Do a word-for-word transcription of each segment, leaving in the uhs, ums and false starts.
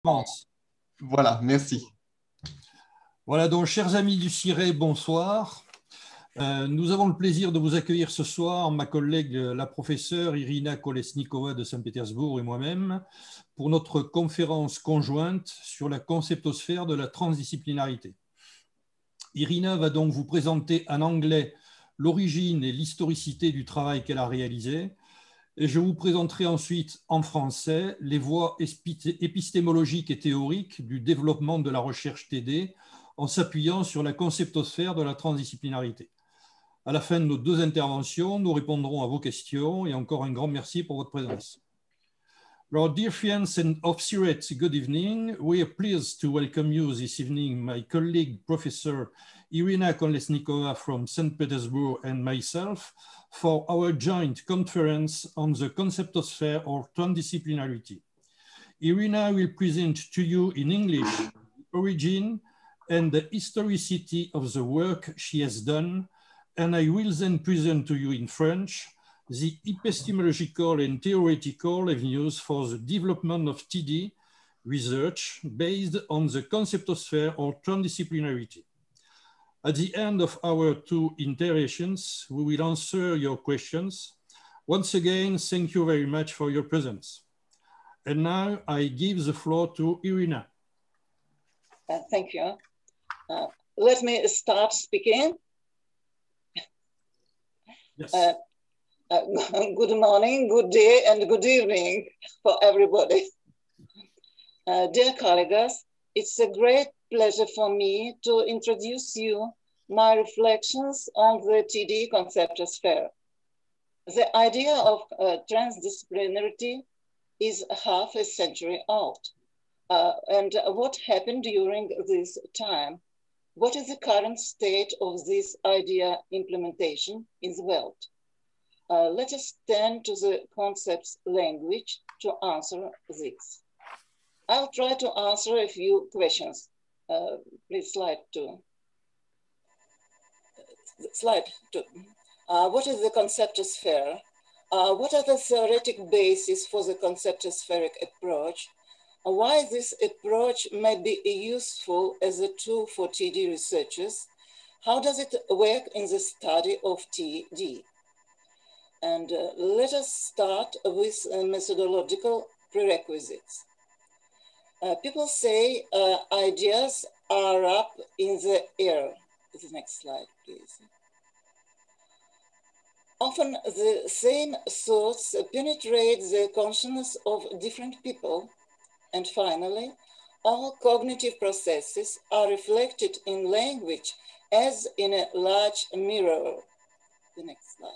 France. Voilà, merci. Voilà, donc, chers amis du CIRE, bonsoir. Euh, nous avons le plaisir de vous accueillir ce soir, ma collègue, la professeure Irina Kolesnikova de Saint-Pétersbourg et moi-même, pour notre conférence conjointe sur la conceptosphère de la transdisciplinarité. Irina va donc vous présenter en anglais l'origine et l'historicité du travail qu'elle a réalisé, et je vous présenterai ensuite en français les voies épistémologiques et théoriques du développement de la recherche T D en s'appuyant sur la conceptosphère de la transdisciplinarité. À la fin de nos deux interventions, nous répondrons à vos questions et encore un grand merci pour votre présence. Well, dear friends and of CIRET, good evening. We are pleased to welcome you this evening, my colleague, Professor Irina Kolesnikova from Saint Petersburg and myself, for our joint conference on the conceptosphere or transdisciplinarity. Irina will present to you in English the origin and the historicity of the work she has done, and I will then present to you in French the epistemological and theoretical avenues for the development of T D research based on the conceptosphere or transdisciplinarity. At the end of our two iterations, we will answer your questions. Once again, thank you very much for your presence. And now I give the floor to Irina. Uh, thank you. Uh, let me start speaking. Yes. Uh, uh, good morning, good day, and good evening for everybody. Uh, dear colleagues, it's a great pleasure for me to introduce you my reflections on the T D conceptosphere. The idea of uh, transdisciplinarity is half a century old. Uh, and what happened during this time? What is the current state of this idea implementation in the world? Uh, let us turn to the concepts language to answer this. I'll try to answer a few questions. Uh, please slide two. Slide two. Uh, what is the conceptosphere? Uh, what are the theoretic bases for the conceptospheric approach? Uh, why this approach may be useful as a tool for T D researchers? How does it work in the study of T D? And uh, let us start with uh, methodological prerequisites. Uh, people say uh, ideas are up in the air. The next slide, please. Often the same thoughts penetrate the consciousness of different people. And finally, all cognitive processes are reflected in language as in a large mirror. The next slide.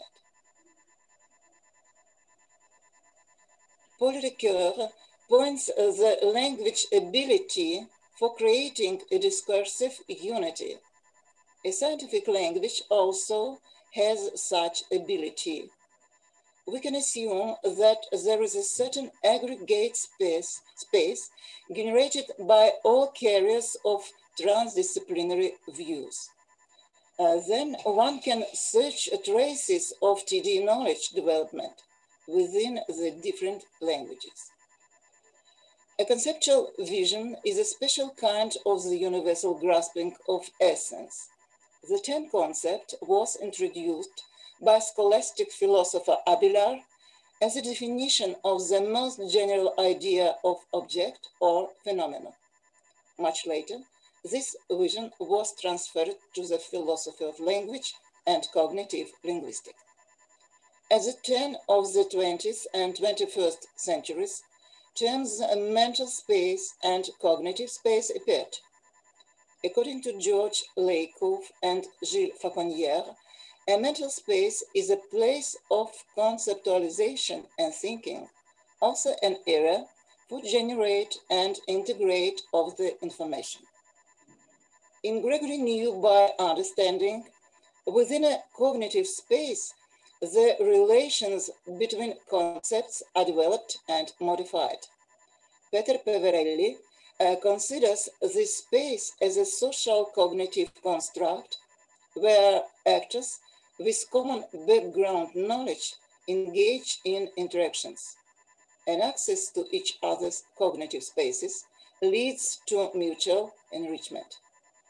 Paul Ricoeur points the language ability for creating a discursive unity. A scientific language also has such ability. We can assume that there is a certain aggregate space, space generated by all carriers of transdisciplinary views. Uh, then one can search traces of T D knowledge development within the different languages. A conceptual vision is a special kind of the universal grasping of essence. The term concept was introduced by scholastic philosopher Abélard as a definition of the most general idea of object or phenomenon. Much later, this vision was transferred to the philosophy of language and cognitive linguistics. At the turn of the twentieth and twenty-first centuries, terms mental space and cognitive space appeared. According to George Lakoff and Gilles Faconière, a mental space is a place of conceptualization and thinking, also an area for generate and integrate of the information. In Gregory New by understanding, within a cognitive space, the relations between concepts are developed and modified. Peter Peverelli uh, considers this space as a social cognitive construct where actors with common background knowledge engage in interactions. And access to each other's cognitive spaces leads to mutual enrichment.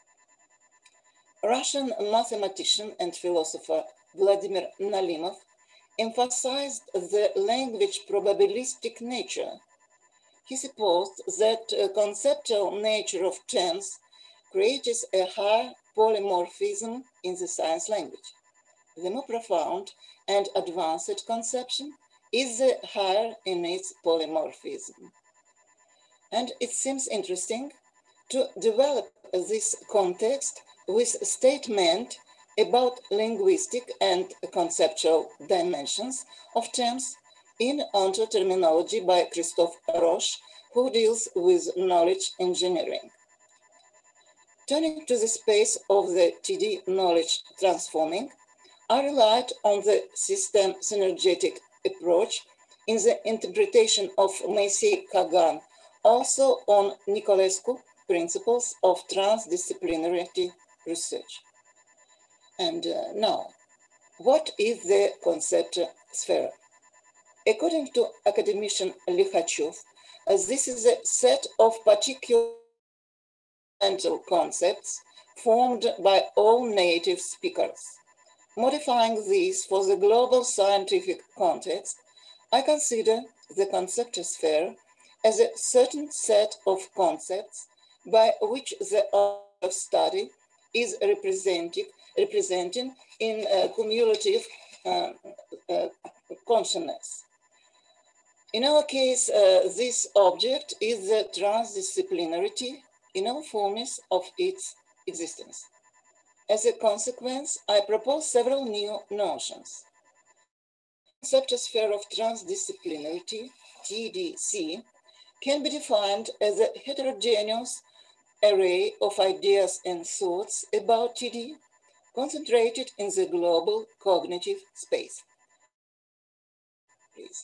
Russian mathematician and philosopher Vladimir Nalimov emphasized the language probabilistic nature. He supposed that the conceptual nature of terms creates a high polymorphism in the science language. The more profound and advanced conception is the higher in its polymorphism. And it seems interesting to develop this context with a statement about linguistic and conceptual dimensions of terms in ontoterminology by Christophe Roche, who deals with knowledge engineering. Turning to the space of the T D knowledge transforming, I relied on the system synergetic approach in the interpretation of Moisei Kagan, also on Nicolescu principles of transdisciplinarity research. And uh, now, what is the concept sphere? According to academician Likhachev, uh, this is a set of particular mental concepts formed by all native speakers. Modifying these for the global scientific context, I consider the concept sphere as a certain set of concepts by which the art of study is represented, representing in uh, cumulative uh, uh, consciousness. In our case, uh, this object is the transdisciplinarity in all forms of its existence. As a consequence, I propose several new notions. The concept sphere of transdisciplinarity, T D C, can be defined as a heterogeneous array of ideas and thoughts about T D concentrated in the global cognitive space. Please.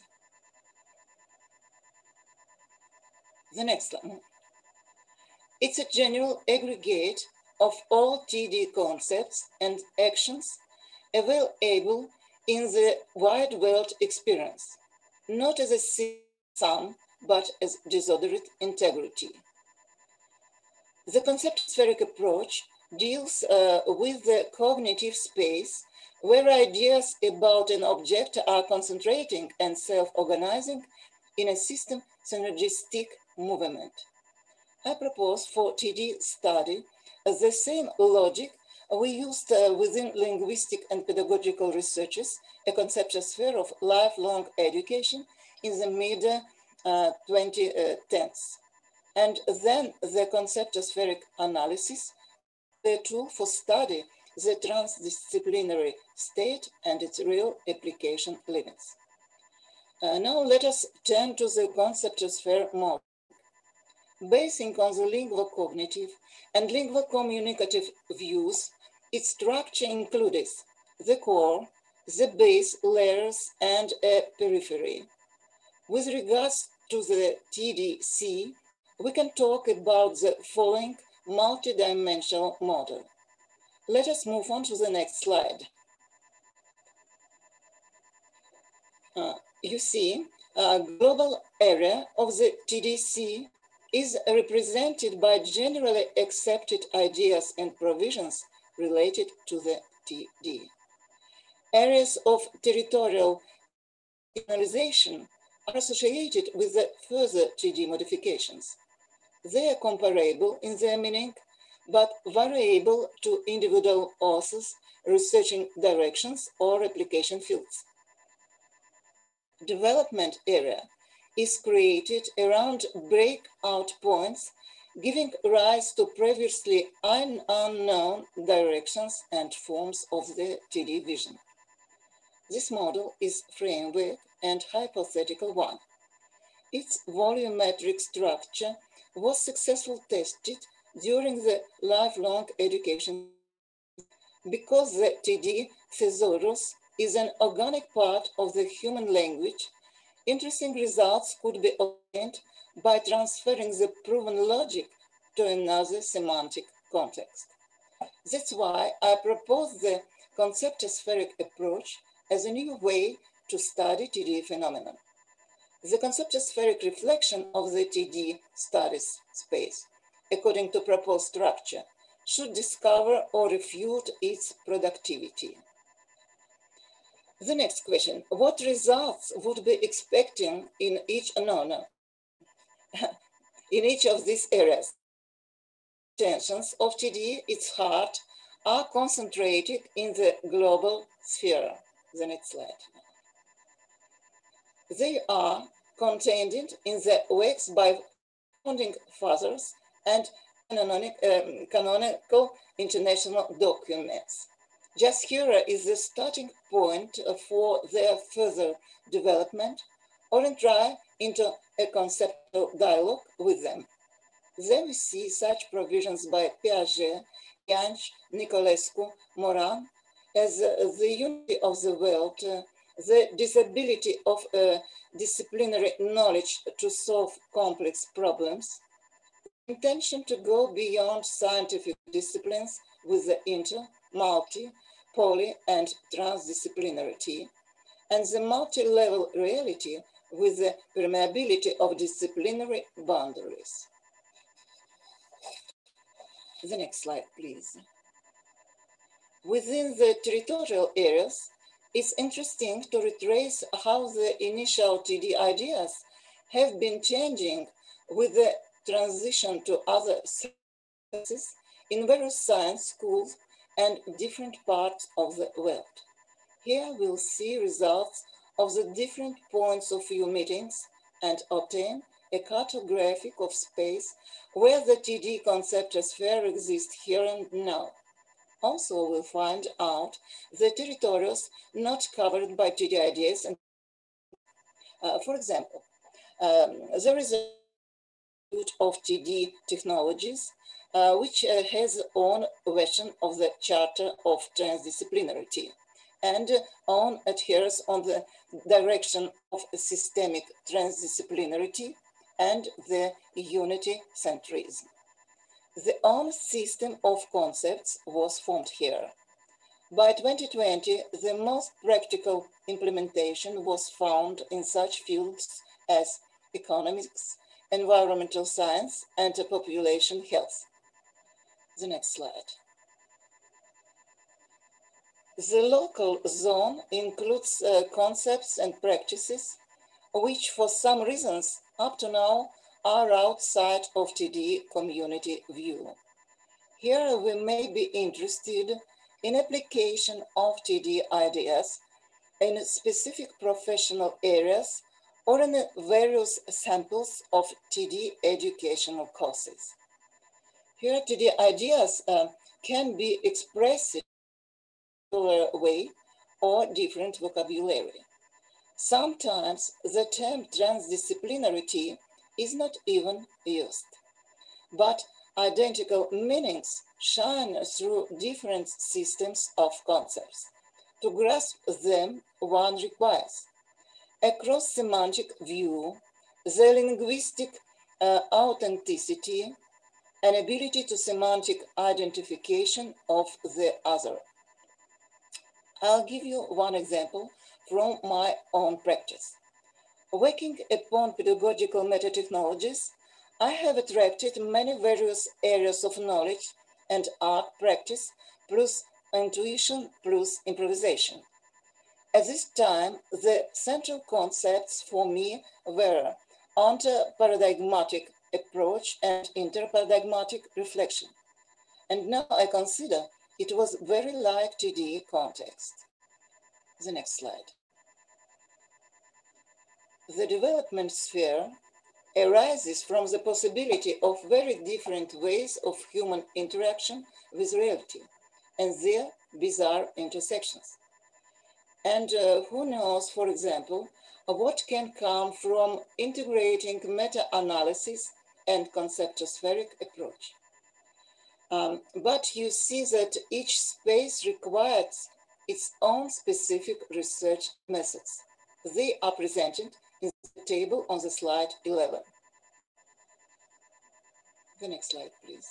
The next one. It's a general aggregate of all T D concepts and actions available in the wide world experience, not as a sum, but as disordered integrity. The concept spheric approach deals uh, with the cognitive space where ideas about an object are concentrating and self-organizing in a system synergistic movement. I propose for T D study the same logic we used uh, within linguistic and pedagogical researches, a conceptual sphere of lifelong education in the mid uh, twenty tens. And then the conceptual spheric analysis, the tool for study the transdisciplinary state and its real application limits. Uh, now let us turn to the conceptual sphere model. Basing on the linguo-cognitive and linguo-communicative views, its structure includes the core, the base layers, and a periphery. With regards to the T D C, we can talk about the following multidimensional model. Let us move on to the next slide. Uh, you see, a global area of the T D C is represented by generally accepted ideas and provisions related to the T D. Areas of territorial regionalization are associated with the further T D modifications. They are comparable in their meaning, but variable to individual authors, researching directions, or application fields. Development area is created around breakout points, giving rise to previously un unknown directions and forms of the T D vision. This model is framework and hypothetical one. Its volumetric structure was successfully tested during the lifelong education because the T D thesaurus is an organic part of the human language. Interesting results could be obtained by transferring the proven logic to another semantic context. That's why I propose the conceptual spheric approach as a new way to study T D phenomenon. The conceptospheric reflection of the T D studies space, according to proposed structure, should discover or refute its productivity. The next question, what results would be expecting in each, no, no, in each of these areas? Tensions of T D, its heart, are concentrated in the global sphere. The next slide. They are contained in the works by founding fathers and canonic, um, canonical international documents. Just here is the starting point for their further development or entry into a conceptual dialogue with them. There we see such provisions by Piaget, Jansch, Nicolescu, Morin, as uh, the unity of the world, uh, the disability of uh, disciplinary knowledge to solve complex problems, the intention to go beyond scientific disciplines with the inter, multi, poly, and transdisciplinarity, and the multi-level reality with the permeability of disciplinary boundaries. The next slide, please. Within the territorial areas, it's interesting to retrace how the initial T D ideas have been changing with the transition to other services in various science schools and different parts of the world. Here we'll see results of the different points of view meetings and obtain a cartographic of space where the T D conceptosphere exists here and now. Also, we'll find out the territories not covered by T D ideas. And, uh, for example, um, there is a of T D technologies, uh, which uh, has own version of the Charter of Transdisciplinarity and uh, on adheres on the direction of systemic transdisciplinarity and the unity centrism. The own system of concepts was formed here. By twenty twenty, the most practical implementation was found in such fields as economics, environmental science, and population health. The next slide. The local zone includes uh, concepts and practices which for some reasons up to now are outside of T D community view. Here we may be interested in application of T D ideas in specific professional areas or in various samples of T D educational courses. Here T D ideas uh, can be expressed in a way or different vocabulary. Sometimes the term transdisciplinarity is not even used, but identical meanings shine through different systems of concepts. To grasp them, one requires a cross-semantic view, the linguistic uh, authenticity, an ability to semantic identification of the other. I'll give you one example from my own practice. Working upon pedagogical meta-technologies, I have attracted many various areas of knowledge and art practice, plus intuition, plus improvisation. At this time, the central concepts for me were onto-paradigmatic approach and interparadigmatic reflection. And now I consider it was very like T D context. The next slide. The development sphere arises from the possibility of very different ways of human interaction with reality and their bizarre intersections. And uh, who knows, for example, what can come from integrating meta-analysis and conceptospheric approach. Um, but you see that each space requires its own specific research methods. They are presented in the table on the slide eleven. The next slide, please.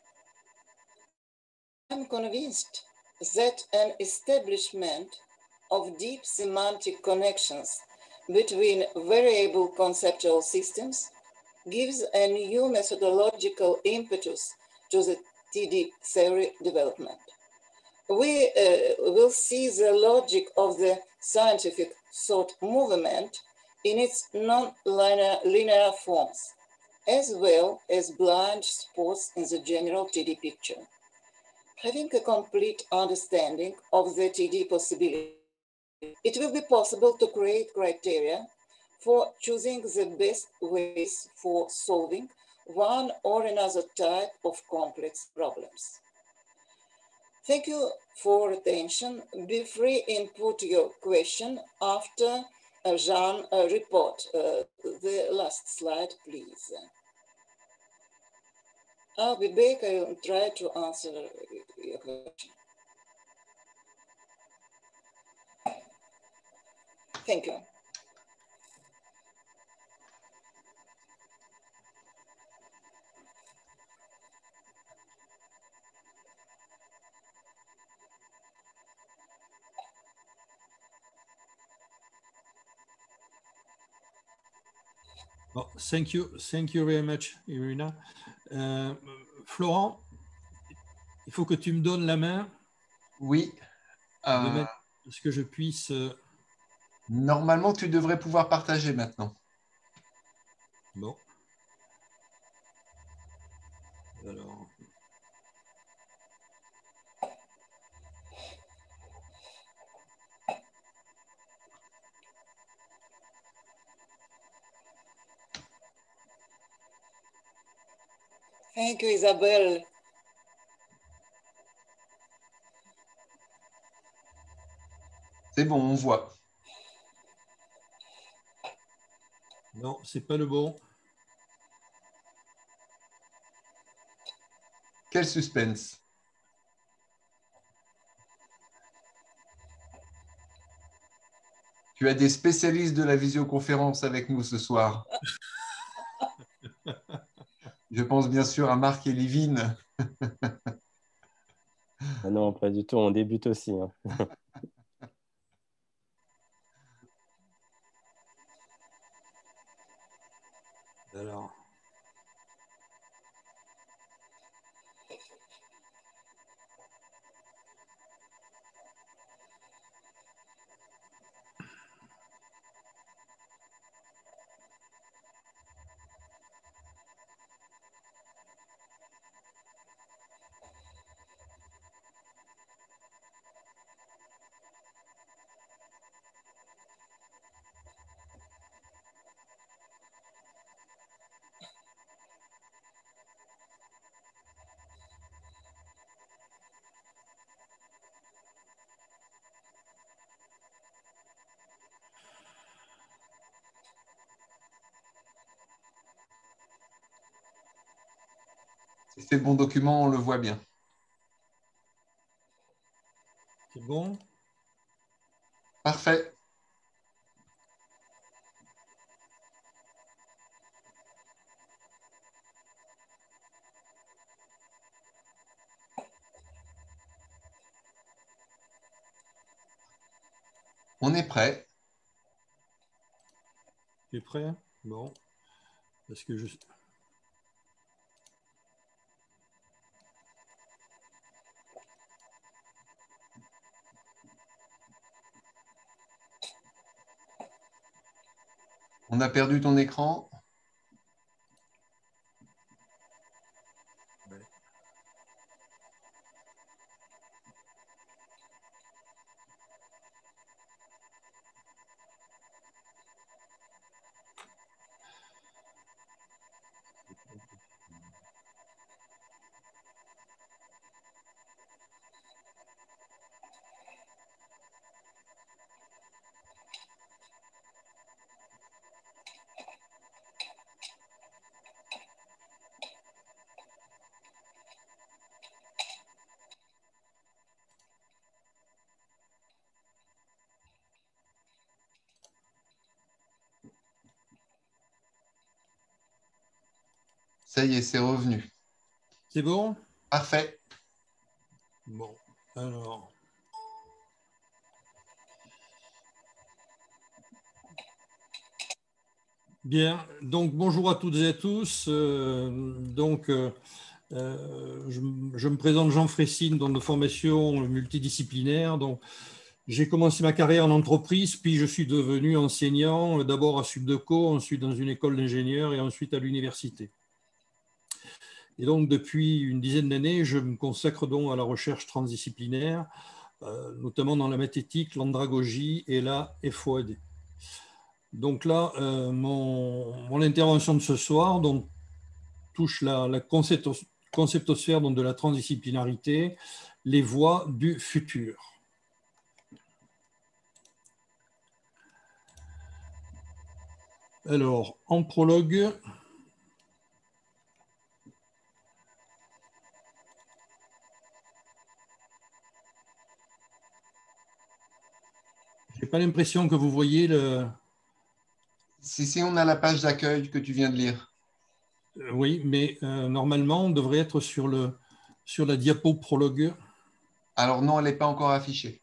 I'm convinced that an establishment of deep semantic connections between variable conceptual systems gives a new methodological impetus to the T D theory development. We uh, will see the logic of the scientific thought movement in its non-linear linear forms, as well as blind spots in the general T D picture. Having a complete understanding of the T D possibility, it will be possible to create criteria for choosing the best ways for solving one or another type of complex problems. Thank you for attention. Be free input your question after uh, Jean uh, report. Uh, the last slide, please. I'll be back. I will try to answer your question. Thank you. Well, thank you, thank you very much, Irina. Euh, Florent, il faut que tu me donnes la main. Oui. Euh, de manière à ce que je puisse. Euh... Normalement, tu devrais pouvoir partager maintenant. Bon. Alors. Thank you, Isabelle. C'est bon, on voit. Non, c'est pas le bon. Quel suspense. Tu as des spécialistes de la visioconférence avec nous ce soir. Je pense bien sûr à Marc et Livine. Ah non, pas du tout, on débute aussi. Hein. Alors. Si c'est le bon document, on le voit bien. C'est bon? Parfait. On est prêt. Tu es prêt? Bon. Parce que je... On a perdu ton écran. Ouais. Ça y est, c'est revenu. C'est bon? Parfait. Bon, alors... Bien, donc bonjour à toutes et à tous. Euh, donc, euh, euh, je, je me présente Jean Fressine, donc de formation multidisciplinaire. Donc, j'ai commencé ma carrière en entreprise, puis je suis devenu enseignant, d'abord à Subdeco, ensuite dans une école d'ingénieurs et ensuite à l'université. Et donc, depuis une dizaine d'années, je me consacre donc à la recherche transdisciplinaire, euh, notamment dans la mathétique, l'andragogie et la F O A D. Donc là, euh, mon, mon intervention de ce soir donc, touche la, la conceptos, conceptosphère donc, de la transdisciplinarité, les voies du futur. Alors, en prologue, je n'ai pas l'impression que vous voyez le... Si, si, on a la page d'accueil que tu viens de lire. Euh, oui, mais euh, normalement, on devrait être sur, le, sur la diapo prologue. Alors non, elle n'est pas encore affichée.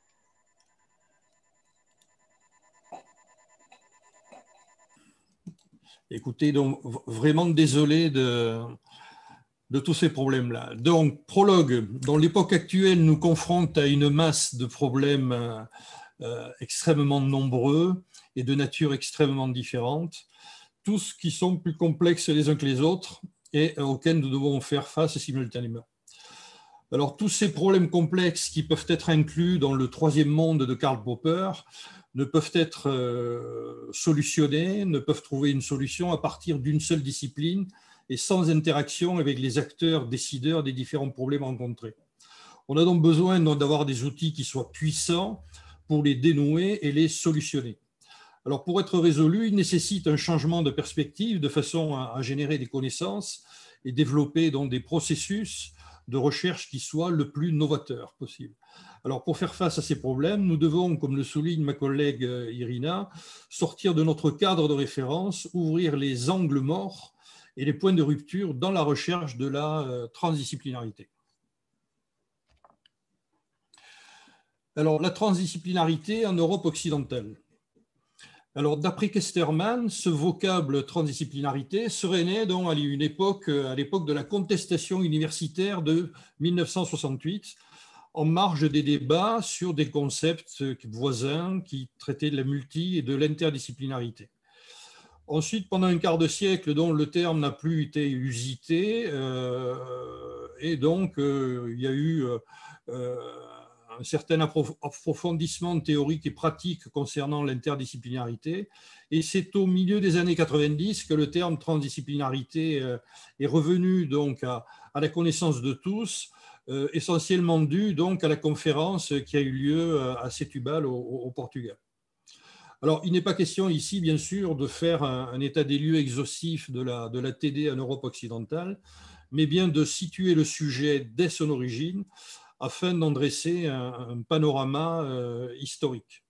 Écoutez, donc vraiment désolé de, de tous ces problèmes-là. Donc, prologue, dans l'époque actuelle nous confronte à une masse de problèmes euh, euh, extrêmement nombreux et de nature extrêmement différente, tous qui sont plus complexes les uns que les autres et auxquels nous devons faire face simultanément. Alors, tous ces problèmes complexes qui peuvent être inclus dans le troisième monde de Karl Popper ne peuvent être euh, solutionnés, ne peuvent trouver une solution à partir d'une seule discipline et sans interaction avec les acteurs décideurs des différents problèmes rencontrés. On a donc besoin d'avoir des outils qui soient puissants pour les dénouer et les solutionner. Alors, pour être résolu, il nécessite un changement de perspective de façon à, à générer des connaissances et développer donc des processus de recherche qui soient le plus novateurs possible. Alors, pour faire face à ces problèmes, nous devons, comme le souligne ma collègue Irina, sortir de notre cadre de référence, ouvrir les angles morts et les points de rupture dans la recherche de la transdisciplinarité. Alors, la transdisciplinarité en Europe occidentale. Alors, d'après Kesterman, ce vocable transdisciplinarité serait né donc à une époque, à l'époque de la contestation universitaire de mille neuf cent soixante-huit, en marge des débats sur des concepts voisins qui traitaient de la multi- et de l'interdisciplinarité. Ensuite, pendant un quart de siècle, dont le terme n'a plus été usité, euh, et donc euh, il y a eu euh, un certain approfondissement théorique et pratique concernant l'interdisciplinarité. Et c'est au milieu des années quatre-vingt-dix que le terme transdisciplinarité est revenu donc à, à la connaissance de tous, euh, essentiellement dû donc à la conférence qui a eu lieu à Setúbal au, au Portugal. Alors, il n'est pas question ici, bien sûr, de faire un, un état des lieux exhaustif de la, de la T D en Europe occidentale, mais bien de situer le sujet dès son origine, afin d'en dresser un, un panorama euh, historique.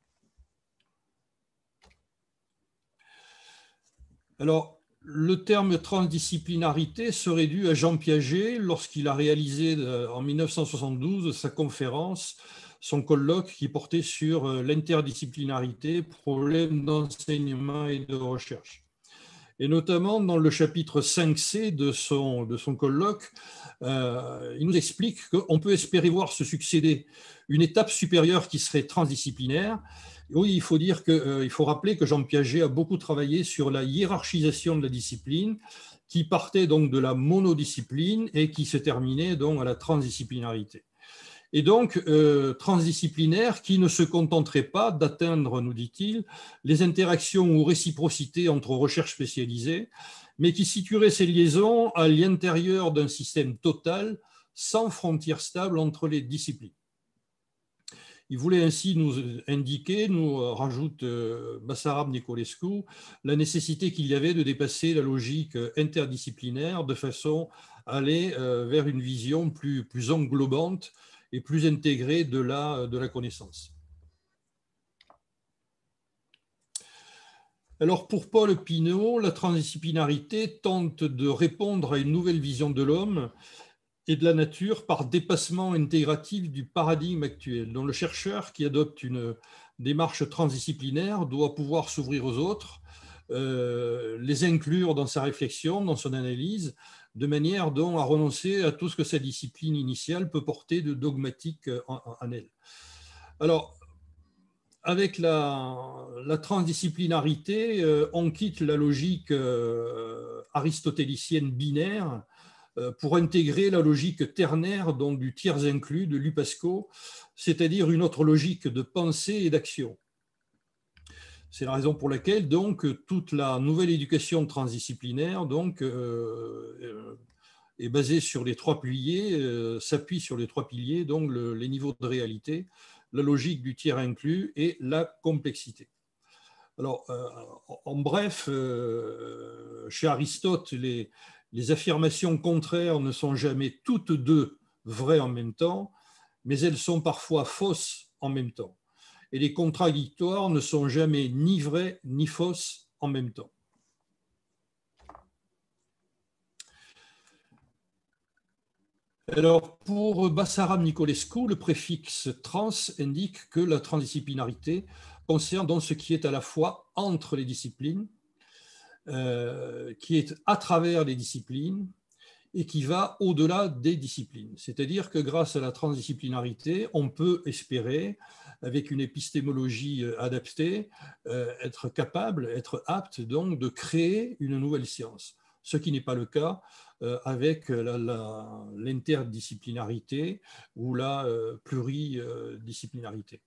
Alors, le terme transdisciplinarité serait dû à Jean Piaget lorsqu'il a réalisé en mille neuf cent soixante-douze sa conférence, son colloque qui portait sur l'interdisciplinarité, problèmes d'enseignement et de recherche. Et notamment dans le chapitre cinq C de son, de son colloque, euh, il nous explique qu'on peut espérer voir se succéder une étape supérieure qui serait transdisciplinaire. Oui, il faut dire que, euh, il faut rappeler que Jean Piaget a beaucoup travaillé sur la hiérarchisation de la discipline, qui partait donc de la monodiscipline et qui se terminait donc à la transdisciplinarité. Et donc, euh, transdisciplinaire qui ne se contenterait pas d'atteindre, nous dit-il, les interactions ou réciprocités entre recherches spécialisées, mais qui situerait ces liaisons à l'intérieur d'un système total, sans frontières stables entre les disciplines. Il voulait ainsi nous indiquer, nous rajoute euh, Basarab Nicolescu, la nécessité qu'il y avait de dépasser la logique interdisciplinaire de façon à aller euh, vers une vision plus, plus englobante et plus intégrée de la, de la connaissance. Alors pour Paul Pineau, la transdisciplinarité tente de répondre à une nouvelle vision de l'homme et de la nature par dépassement intégratif du paradigme actuel, dont le chercheur qui adopte une démarche transdisciplinaire doit pouvoir s'ouvrir aux autres, euh, les inclure dans sa réflexion, dans son analyse, de manière donc à renoncer à tout ce que sa discipline initiale peut porter de dogmatique en, en elle. Alors, avec la, la transdisciplinarité, euh, on quitte la logique euh, aristotélicienne binaire euh, pour intégrer la logique ternaire, donc du tiers inclus de Lupasco, c'est-à-dire une autre logique de pensée et d'action. C'est la raison pour laquelle donc toute la nouvelle éducation transdisciplinaire donc euh, est basée sur les trois piliers, euh, s'appuie sur les trois piliers, donc le, les niveaux de réalité, la logique du tiers inclus et la complexité. Alors, euh, en bref, euh, chez Aristote, les, les affirmations contraires ne sont jamais toutes deux vraies en même temps, mais elles sont parfois fausses en même temps. Et les contradictoires ne sont jamais ni vrais ni fausses en même temps. Alors, pour Bassaram Nicolescu, le préfixe trans indique que la transdisciplinarité concerne donc ce qui est à la fois entre les disciplines, euh, qui est à travers les disciplines et qui va au-delà des disciplines. C'est-à-dire que grâce à la transdisciplinarité, on peut espérer, avec une épistémologie adaptée, euh, être capable, être apte donc de créer une nouvelle science. Ce qui n'est pas le cas euh, avec l'interdisciplinarité ou la euh, pluridisciplinarité.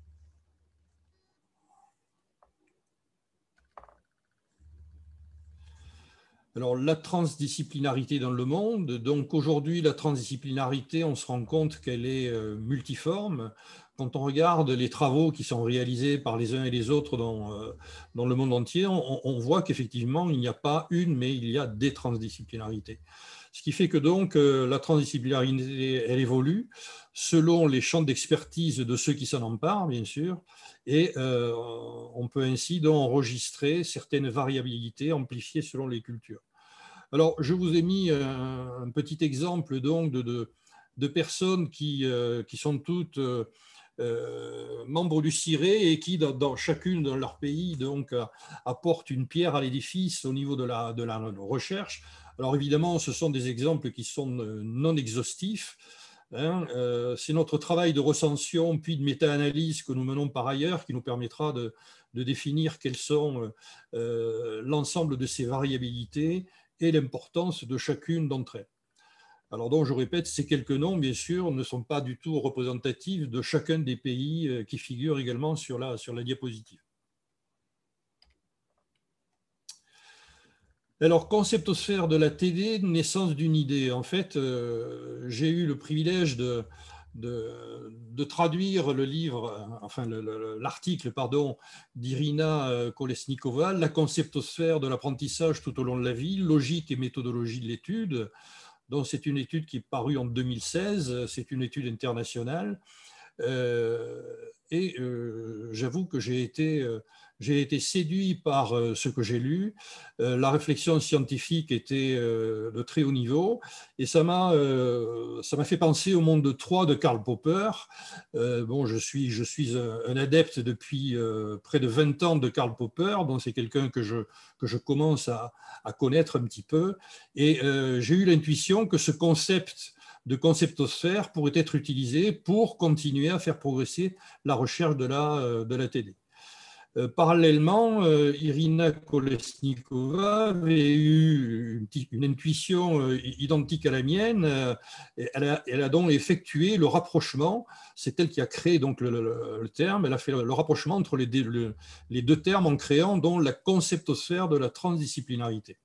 Alors, la transdisciplinarité dans le monde, donc aujourd'hui, la transdisciplinarité, on se rend compte qu'elle est euh, multiforme. Quand on regarde les travaux qui sont réalisés par les uns et les autres dans, euh, dans le monde entier, on, on voit qu'effectivement, il n'y a pas une, mais il y a des transdisciplinarités. Ce qui fait que donc, euh, la transdisciplinarité, elle évolue selon les champs d'expertise de ceux qui s'en emparent, bien sûr, et euh, on peut ainsi donc enregistrer certaines variabilités amplifiées selon les cultures. Alors, je vous ai mis un, un petit exemple donc de, de, de personnes qui, euh, qui sont toutes euh, membres du C I R E et qui, dans, dans chacune de leur pays, donc, apportent une pierre à l'édifice au niveau de la, de la recherche. Alors, évidemment, ce sont des exemples qui sont non exhaustifs. Hein, euh, c'est notre travail de recension puis de méta-analyse que nous menons par ailleurs qui nous permettra de, de définir quelles sont euh, l'ensemble de ces variabilités et l'importance de chacune d'entre elles. Alors donc, je répète, ces quelques noms, bien sûr, ne sont pas du tout représentatifs de chacun des pays qui figurent également sur la, sur la diapositive. Alors, conceptosphère de la T D, naissance d'une idée. En fait, euh, j'ai eu le privilège de, de, de traduire le livre, enfin l'article, pardon, d'Irina Kolesnikova, La conceptosphère de l'apprentissage tout au long de la vie, logique et méthodologie de l'étude. Donc, c'est une étude qui est parue en deux mille seize, c'est une étude internationale. Euh, et euh, j'avoue que j'ai été... Euh, J'ai été séduit par ce que j'ai lu. La réflexion scientifique était de très haut niveau et ça m'a ça m'a fait penser au monde de trois de Karl Popper. Bon, je suis, je suis un adepte depuis près de vingt ans de Karl Popper, donc c'est quelqu'un que je, que je commence à, à connaître un petit peu. Et j'ai eu l'intuition que ce concept de conceptosphère pourrait être utilisé pour continuer à faire progresser la recherche de la, de la T D. Euh, parallèlement, euh, Irina Kolesnikova avait eu une, une intuition euh, identique à la mienne. Euh, elle, a, elle a donc effectué le rapprochement. C'est elle qui a créé donc le, le, le terme. Elle a fait le, le rapprochement entre les, le, les deux termes en créant donc la conceptosphère de la transdisciplinarité.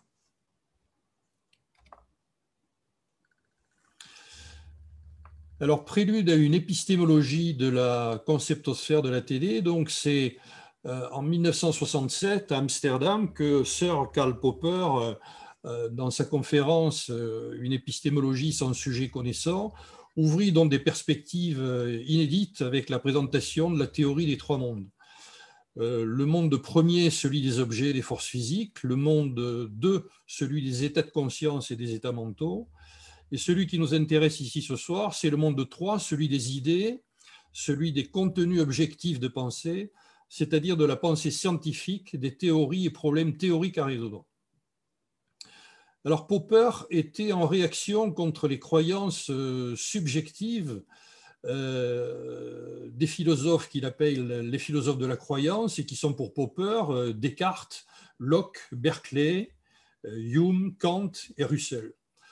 Alors, prélude à une épistémologie de la conceptosphère de la T D, donc c'est en mille neuf cent soixante-sept, à Amsterdam, que Sir Karl Popper, dans sa conférence « Une épistémologie sans sujet connaissant », ouvrit donc des perspectives inédites avec la présentation de la théorie des trois mondes. Le monde premier, celui des objets et des forces physiques, le monde deux, celui des états de conscience et des états mentaux, et celui qui nous intéresse ici ce soir, c'est le monde trois, celui des idées, celui des contenus objectifs de pensée, c'est-à-dire de la pensée scientifique, des théories et problèmes théoriques à résoudre. Alors Popper était en réaction contre les croyances euh, subjectives euh, des philosophes qu'il appelle les philosophes de la croyance et qui sont pour Popper euh, Descartes, Locke, Berkeley, euh, Hume, Kant et Russell.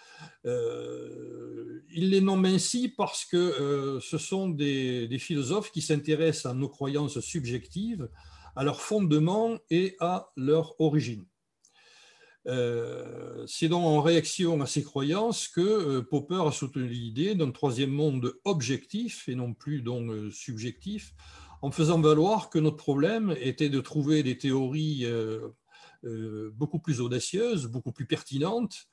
Euh, il les nomme ainsi parce que euh, ce sont des, des philosophes qui s'intéressent à nos croyances subjectives, à leur fondement et à leur origine. Euh, c'est donc en réaction à ces croyances que euh, Popper a soutenu l'idée d'un troisième monde objectif et non plus donc euh, subjectif, en faisant valoir que notre problème était de trouver des théories euh, euh, beaucoup plus audacieuses, beaucoup plus pertinentes,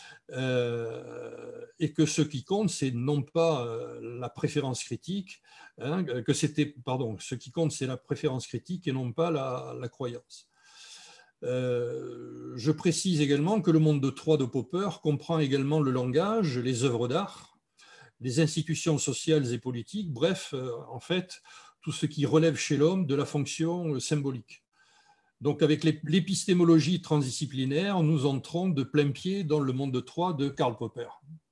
euh, et que ce qui compte, c'est non pas euh, la préférence critique, hein, que c'était, pardon, ce qui compte, c'est la préférence critique et non pas la, la croyance. Euh, je précise également que le monde de Troie de Popper comprend également le langage, les œuvres d'art, les institutions sociales et politiques, bref, euh, en fait, tout ce qui relève chez l'homme de la fonction symbolique. Donc, avec l'épistémologie transdisciplinaire, nous entrons de plein pied dans le monde de Troie de Karl Popper.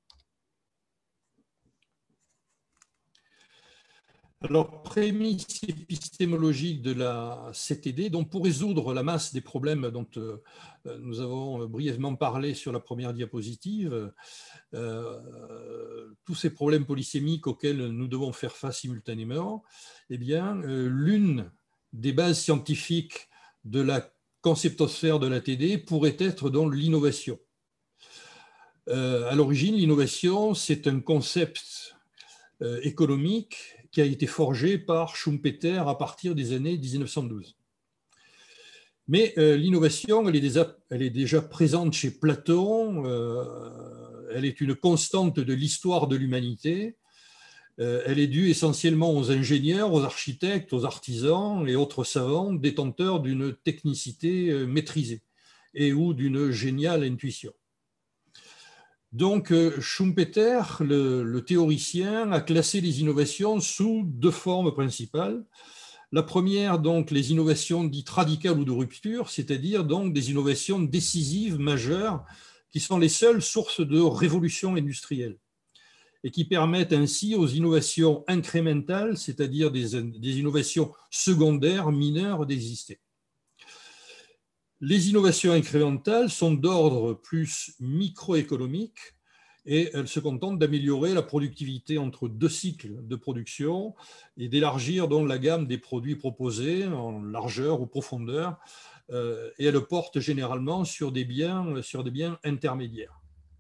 Alors, prémisse épistémologique de la C T D, donc pour résoudre la masse des problèmes dont euh, nous avons brièvement parlé sur la première diapositive, euh, tous ces problèmes polysémiques auxquels nous devons faire face simultanément, eh bien, euh, l'une des bases scientifiques de la conceptosphère de la T D pourrait être donc l'innovation. Euh, à l'origine, l'innovation, c'est un concept euh, économique qui a été forgé par Schumpeter à partir des années mille neuf cent douze. Mais euh, l'innovation, elle est déjà, elle est déjà présente chez Platon, euh, elle est une constante de l'histoire de l'humanité, euh, elle est due essentiellement aux ingénieurs, aux architectes, aux artisans et autres savants détenteurs d'une technicité euh, maîtrisée et ou d'une géniale intuition. Donc, Schumpeter, le, le théoricien, a classé les innovations sous deux formes principales. La première, donc, les innovations dites radicales ou de rupture, c'est-à-dire donc des innovations décisives, majeures, qui sont les seules sources de révolution industrielle et qui permettent ainsi aux innovations incrémentales, c'est-à-dire des, des innovations secondaires, mineures, d'exister. Les innovations incrémentales sont d'ordre plus microéconomique et elles se contentent d'améliorer la productivité entre deux cycles de production et d'élargir donc la gamme des produits proposés en largeur ou profondeur, euh, et elles portent généralement sur des biens, sur des biens intermédiaires.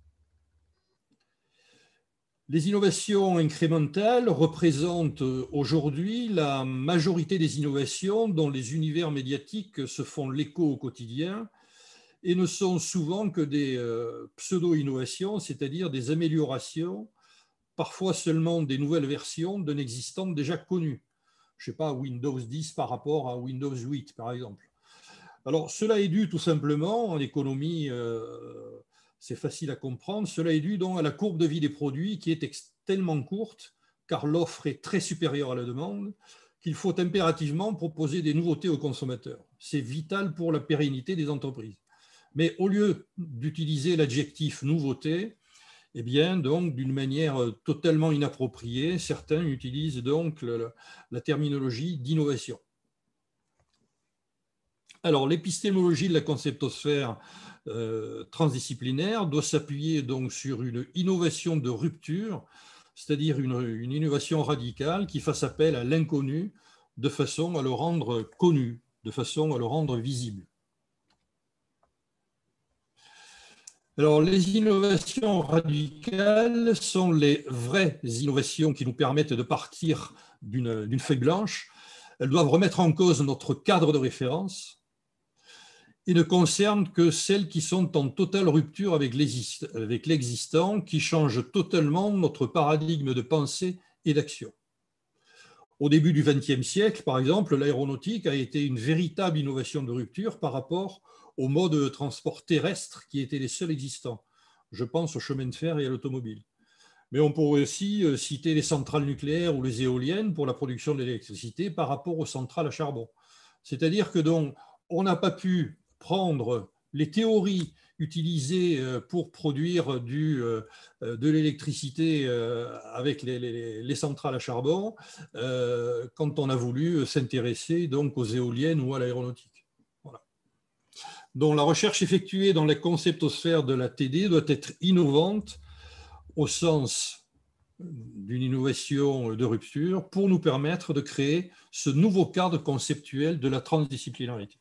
Les innovations incrémentales représentent aujourd'hui la majorité des innovations dont les univers médiatiques se font l'écho au quotidien et ne sont souvent que des euh, pseudo-innovations, c'est-à-dire des améliorations, parfois seulement des nouvelles versions d'un existant déjà connu. Je ne sais pas, Windows dix par rapport à Windows huit, par exemple. Alors, cela est dû tout simplement, en économie, euh, c'est facile à comprendre, cela est dû donc à la courbe de vie des produits qui est tellement courte, car l'offre est très supérieure à la demande, qu'il faut impérativement proposer des nouveautés aux consommateurs. C'est vital pour la pérennité des entreprises. Mais au lieu d'utiliser l'adjectif nouveauté, eh bien, donc, d'une manière totalement inappropriée, certains utilisent donc le, la terminologie d'innovation. Alors, l'épistémologie de la conceptosphère euh, transdisciplinaire doit s'appuyer donc sur une innovation de rupture, c'est-à-dire une, une innovation radicale qui fasse appel à l'inconnu de façon à le rendre connu, de façon à le rendre visible. Alors, les innovations radicales sont les vraies innovations qui nous permettent de partir d'une d'une feuille blanche. Elles doivent remettre en cause notre cadre de référence et ne concernent que celles qui sont en totale rupture avec l'existant, qui changent totalement notre paradigme de pensée et d'action. Au début du vingtième siècle, par exemple, l'aéronautique a été une véritable innovation de rupture par rapport aux modes de transport terrestre qui étaient les seuls existants. Je pense au chemin de fer et à l'automobile. Mais on pourrait aussi citer les centrales nucléaires ou les éoliennes pour la production de l'électricité par rapport aux centrales à charbon. C'est-à-dire que donc, on n'a pas pu prendre les théories utilisées pour produire du, de l'électricité avec les, les, les centrales à charbon quand on a voulu s'intéresser donc aux éoliennes ou à l'aéronautique. Voilà. Donc la recherche effectuée dans la conceptosphère de la T D doit être innovante au sens d'une innovation de rupture pour nous permettre de créer ce nouveau cadre conceptuel de la transdisciplinarité.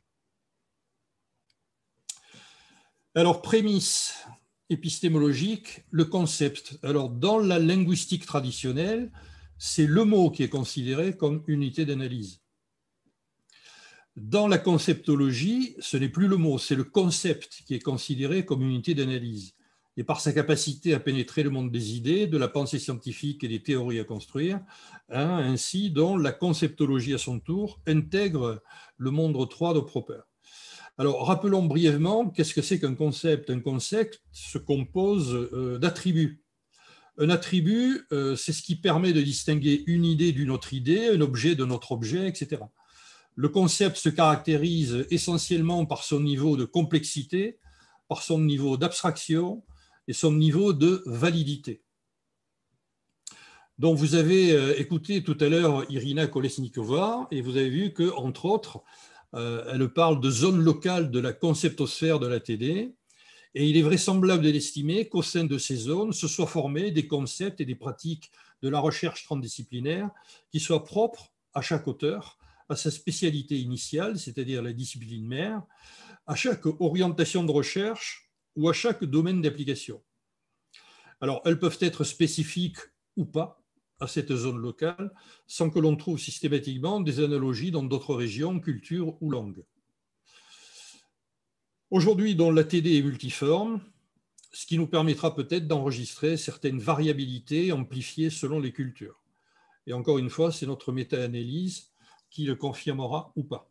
Alors, prémisse épistémologique, le concept. Alors, dans la linguistique traditionnelle, c'est le mot qui est considéré comme unité d'analyse. Dans la conceptologie, ce n'est plus le mot, c'est le concept qui est considéré comme unité d'analyse. Et par sa capacité à pénétrer le monde des idées, de la pensée scientifique et des théories à construire, hein, ainsi dont la conceptologie à son tour intègre le monde trois de Popper. Alors, rappelons brièvement, qu'est-ce que c'est qu'un concept? Un concept se compose euh, d'attributs. Un attribut, euh, c'est ce qui permet de distinguer une idée d'une autre idée, un objet d'un autre objet, et cetera. Le concept se caractérise essentiellement par son niveau de complexité, par son niveau d'abstraction et son niveau de validité. Donc, vous avez euh, écouté tout à l'heure Irina Kolesnikova et vous avez vu qu'entre autres, Euh, elle parle de zone locale de la conceptosphère de la T D, et il est vraisemblable d'estimer qu'au sein de ces zones se soient formés des concepts et des pratiques de la recherche transdisciplinaire qui soient propres à chaque auteur, à sa spécialité initiale, c'est-à-dire la discipline mère, à chaque orientation de recherche ou à chaque domaine d'application. Alors, elles peuvent être spécifiques ou pas à cette zone locale, sans que l'on trouve systématiquement des analogies dans d'autres régions, cultures ou langues. Aujourd'hui, dont la T D est multiforme, ce qui nous permettra peut-être d'enregistrer certaines variabilités amplifiées selon les cultures. Et encore une fois, c'est notre méta-analyse qui le confirmera ou pas.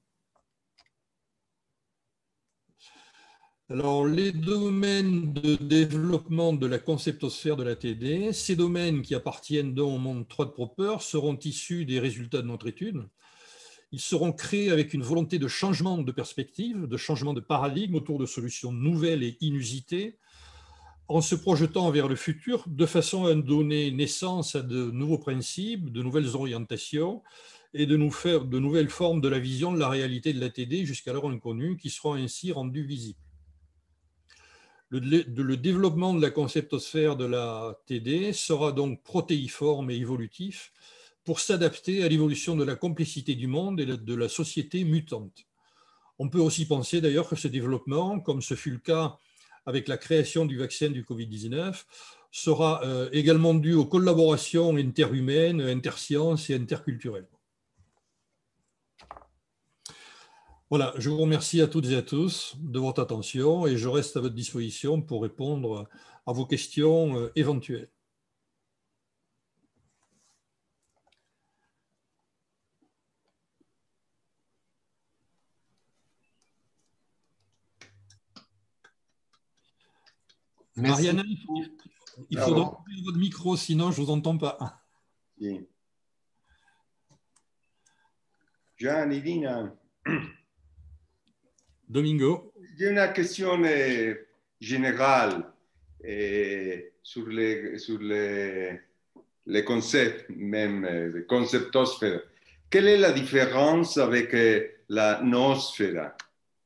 Alors, les domaines de développement de la conceptosphère de la T D, ces domaines qui appartiennent donc au monde trois de Popper seront issus des résultats de notre étude. Ils seront créés avec une volonté de changement de perspective, de changement de paradigme autour de solutions nouvelles et inusitées, en se projetant vers le futur de façon à donner naissance à de nouveaux principes, de nouvelles orientations et de nous faire de nouvelles formes de la vision de la réalité de la T D jusqu'alors inconnue qui seront ainsi rendues visibles. Le, le développement de la conceptosphère de la T D sera donc protéiforme et évolutif pour s'adapter à l'évolution de la complexité du monde et de la société mutante. On peut aussi penser d'ailleurs que ce développement, comme ce fut le cas avec la création du vaccin du Covid dix-neuf, sera également dû aux collaborations interhumaines, intersciences et interculturelles. Voilà, je vous remercie à toutes et à tous de votre attention et je reste à votre disposition pour répondre à vos questions éventuelles. Merci. Mariana, il faudra ouvrir votre micro, sinon je ne vous entends pas. Sì. Gianni, Dina. Domingo. J'ai une question générale eh, sur, les, sur les, les concepts, même le conceptosphère. Quelle est la différence avec la noosphère?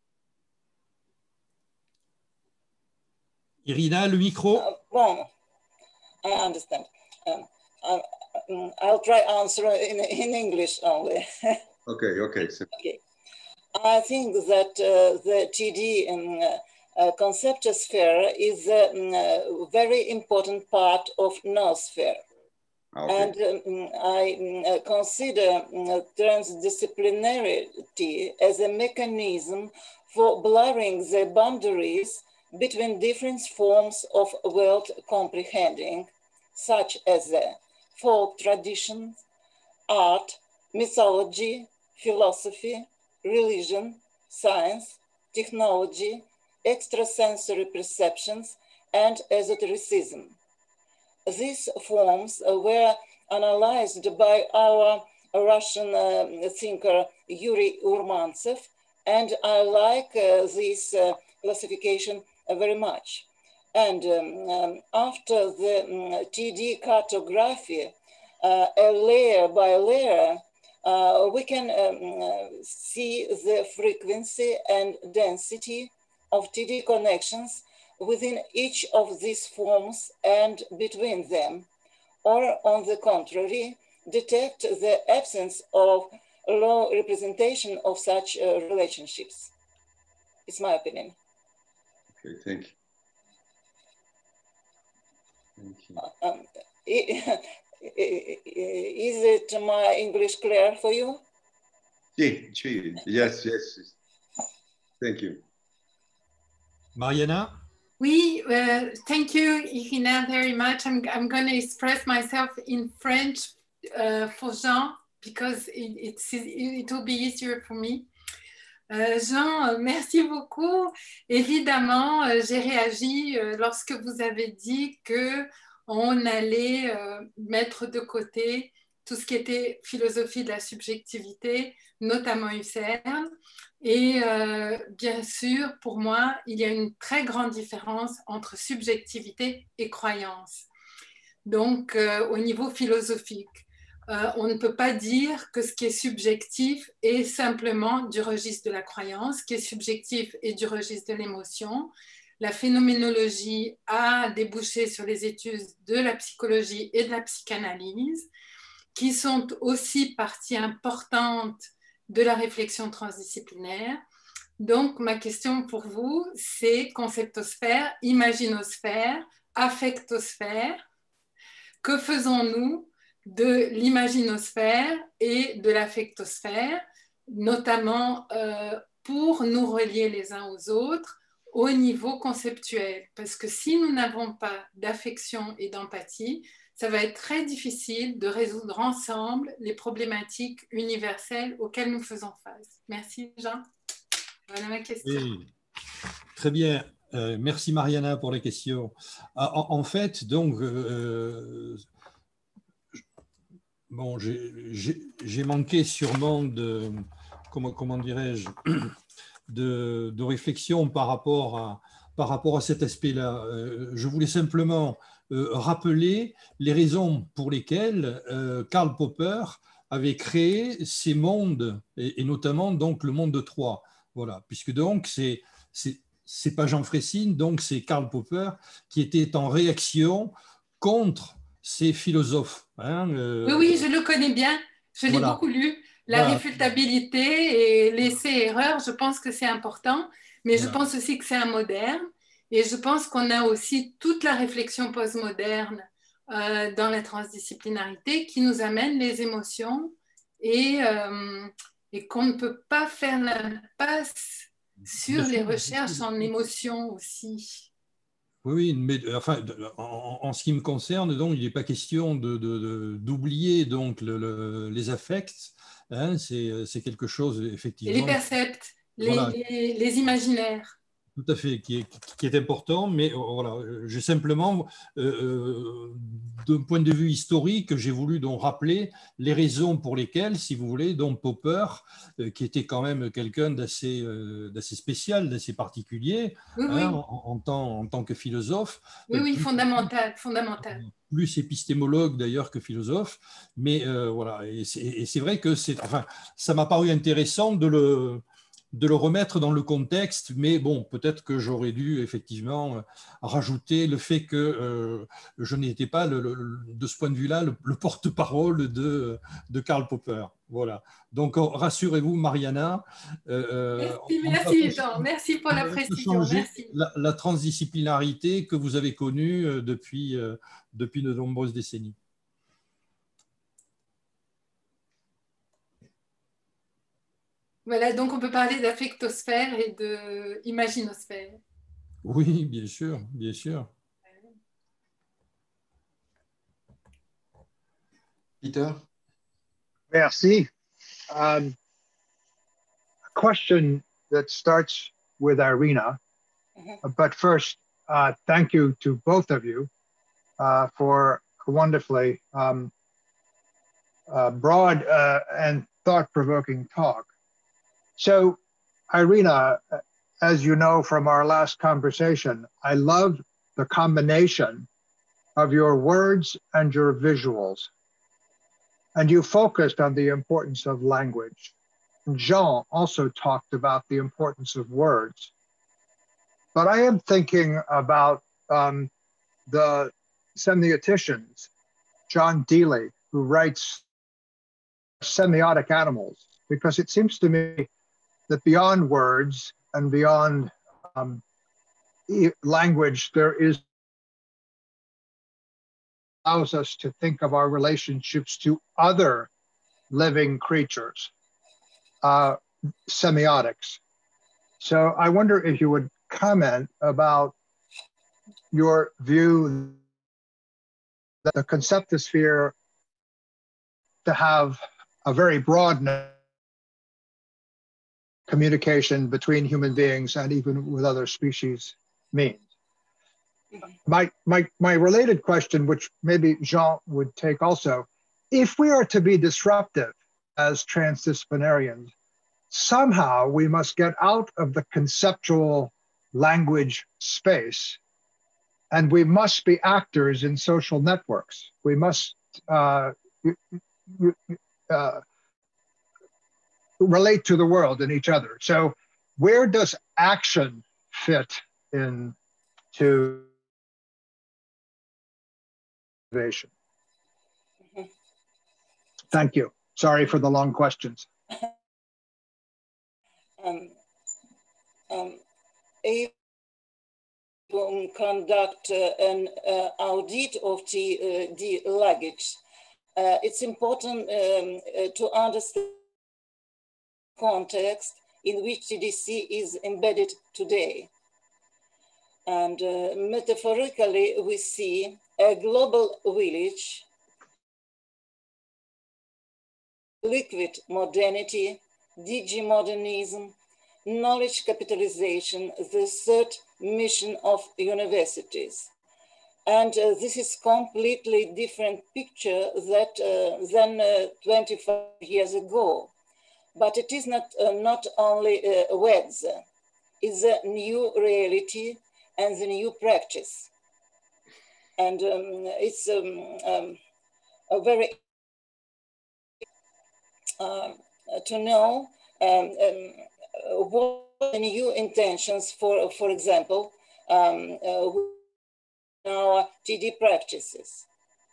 Irina, le micro. Uh, bon, I understand. Um, I, I'll try answer in, in English only. Okay, okay. Okay. I think that uh, the T D um, uh, conceptosphere is a um, very important part of noosphere. Okay. And um, I um, consider um, transdisciplinarity as a mechanism for blurring the boundaries between different forms of world comprehending, such as uh, folk traditions, art, mythology, philosophy, religion, science, technology, extrasensory perceptions, and esotericism. These forms uh, were analyzed by our Russian uh, thinker Yuri Urmantsev, and I like uh, this uh, classification uh, very much. And um, um, after the um, T D cartography, uh, a layer by layer, uh, we can um, uh, see the frequency and density of T D connections within each of these forms and between them, or on the contrary, detect the absence of low representation of such uh, relationships. It's my opinion. Okay, thank you. Thank you. Um, is it my English clear for you? Sí, sí, yes, yes. Thank you. Mariana? Oui, uh, thank you, Irina, very much. I'm, I'm going to express myself in French uh, for Jean, because it, it's, it will be easier for me. Euh, Jean, merci beaucoup. Évidemment, euh, j'ai réagi euh, lorsque vous avez dit qu'on allait euh, mettre de côté tout ce qui était philosophie de la subjectivité, notamment Husserl. Et euh, bien sûr, pour moi, il y a une très grande différence entre subjectivité et croyance. Donc, euh, au niveau philosophique, euh, on ne peut pas dire que ce qui est subjectif est simplement du registre de la croyance, ce qui est subjectif est du registre de l'émotion. La phénoménologie a débouché sur les études de la psychologie et de la psychanalyse, qui sont aussi partie importante de la réflexion transdisciplinaire. Donc, ma question pour vous, c'est conceptosphère, imaginosphère, affectosphère. Que faisons-nous de l'imaginosphère et de l'affectosphère, notamment euh, pour nous relier les uns aux autres au niveau conceptuel? Parce que si nous n'avons pas d'affection et d'empathie, ça va être très difficile de résoudre ensemble les problématiques universelles auxquelles nous faisons face. Merci, Jean. Voilà ma question. Oui. Très bien. Euh, merci, Mariana, pour la question. En, en fait, donc, euh, bon, j'ai manqué sûrement de, comment, comment dirais-je, de, de réflexion par rapport à, par rapport à cet aspect-là. Euh, je voulais simplement euh, rappeler les raisons pour lesquelles euh, Karl Popper avait créé ces mondes, et, et notamment donc le monde de Troie. Voilà, puisque donc c'est c'est pas Jean Fressine, donc c'est Karl Popper qui était en réaction contre ces philosophes. Hein, euh, oui, oui, je le connais bien, je l'ai voilà. beaucoup lu. La Voilà. réfutabilité et l'essai-erreur, je pense que c'est important, mais Voilà. je pense aussi que c'est un moderne. Et je pense qu'on a aussi toute la réflexion postmoderne euh, dans la transdisciplinarité qui nous amène les émotions et, euh, et qu'on ne peut pas faire l'impasse sur les recherches en émotions aussi. Oui, oui, mais enfin, en, en ce qui me concerne, donc, il n'est pas question de, de, d'oublier donc le, le, les affects. Hein, c'est quelque chose effectivement. Et les percepts, les, voilà. les, les imaginaires. Tout à fait, qui est, qui est important, mais voilà, j'ai simplement, euh, d'un point de vue historique, j'ai voulu donc rappeler les raisons pour lesquelles, si vous voulez, donc Popper, euh, qui était quand même quelqu'un d'assez euh, d'assez spécial, d'assez particulier, oui, hein, oui. en, en, tant, en tant que philosophe. Oui, oui, plus, fondamental, fondamental. Plus épistémologue d'ailleurs que philosophe, mais euh, voilà, et c'est vrai que c'est, enfin, ça m'a paru intéressant de le de le remettre dans le contexte, mais bon, peut-être que j'aurais dû effectivement rajouter le fait que euh, je n'étais pas, le, le, de ce point de vue-là, le, le porte-parole de, de Karl Popper. Voilà. Donc, rassurez-vous, Mariana. Euh, merci, merci, Jean. Merci pour la précision. Merci. La, la transdisciplinarité que vous avez connue depuis, euh, depuis de nombreuses décennies. Voilà, donc on peut parler d'affectosphère et d'imaginosphère. Oui, bien sûr, bien sûr. Peter? Merci. Um, a question that starts with Irina, mm-hmm. but first, uh, thank you to both of you uh, for a wonderfully um, uh, broad uh, and thought-provoking talk. So, Irina, as you know from our last conversation, I love the combination of your words and your visuals. And you focused on the importance of language. Jean also talked about the importance of words. But I am thinking about um, the semioticians, John Deely, who writes Semiotic Animals, because it seems to me that beyond words and beyond um, language, there is allows us to think of our relationships to other living creatures, uh, semiotics. So I wonder if you would comment about your view that the conceptosphere to have a very broad communication between human beings and even with other species means. My, my, my related question, which maybe Jean would take also, if we are to be disruptive as transdisciplinarians, somehow we must get out of the conceptual language space, and we must be actors in social networks. We must uh, uh, relate to the world and each other. So where does action fit into innovation? Mm-hmm. Thank you. Sorry for the long questions. um, um, if we conduct uh, an uh, audit of the, uh, the luggage, uh, it's important um, uh, to understand the context in which T D C is embedded today. And uh, metaphorically, we see a global village, liquid modernity, digimodernism, knowledge capitalization, the third mission of universities. And uh, this is completely different picture that, uh, than uh, twenty-five years ago. But it is not, uh, not only uh, words, it's a new reality and the new practice. And um, it's um, um, a very uh, to know um, um, what the new intentions for, for example, um, uh, our T D practices.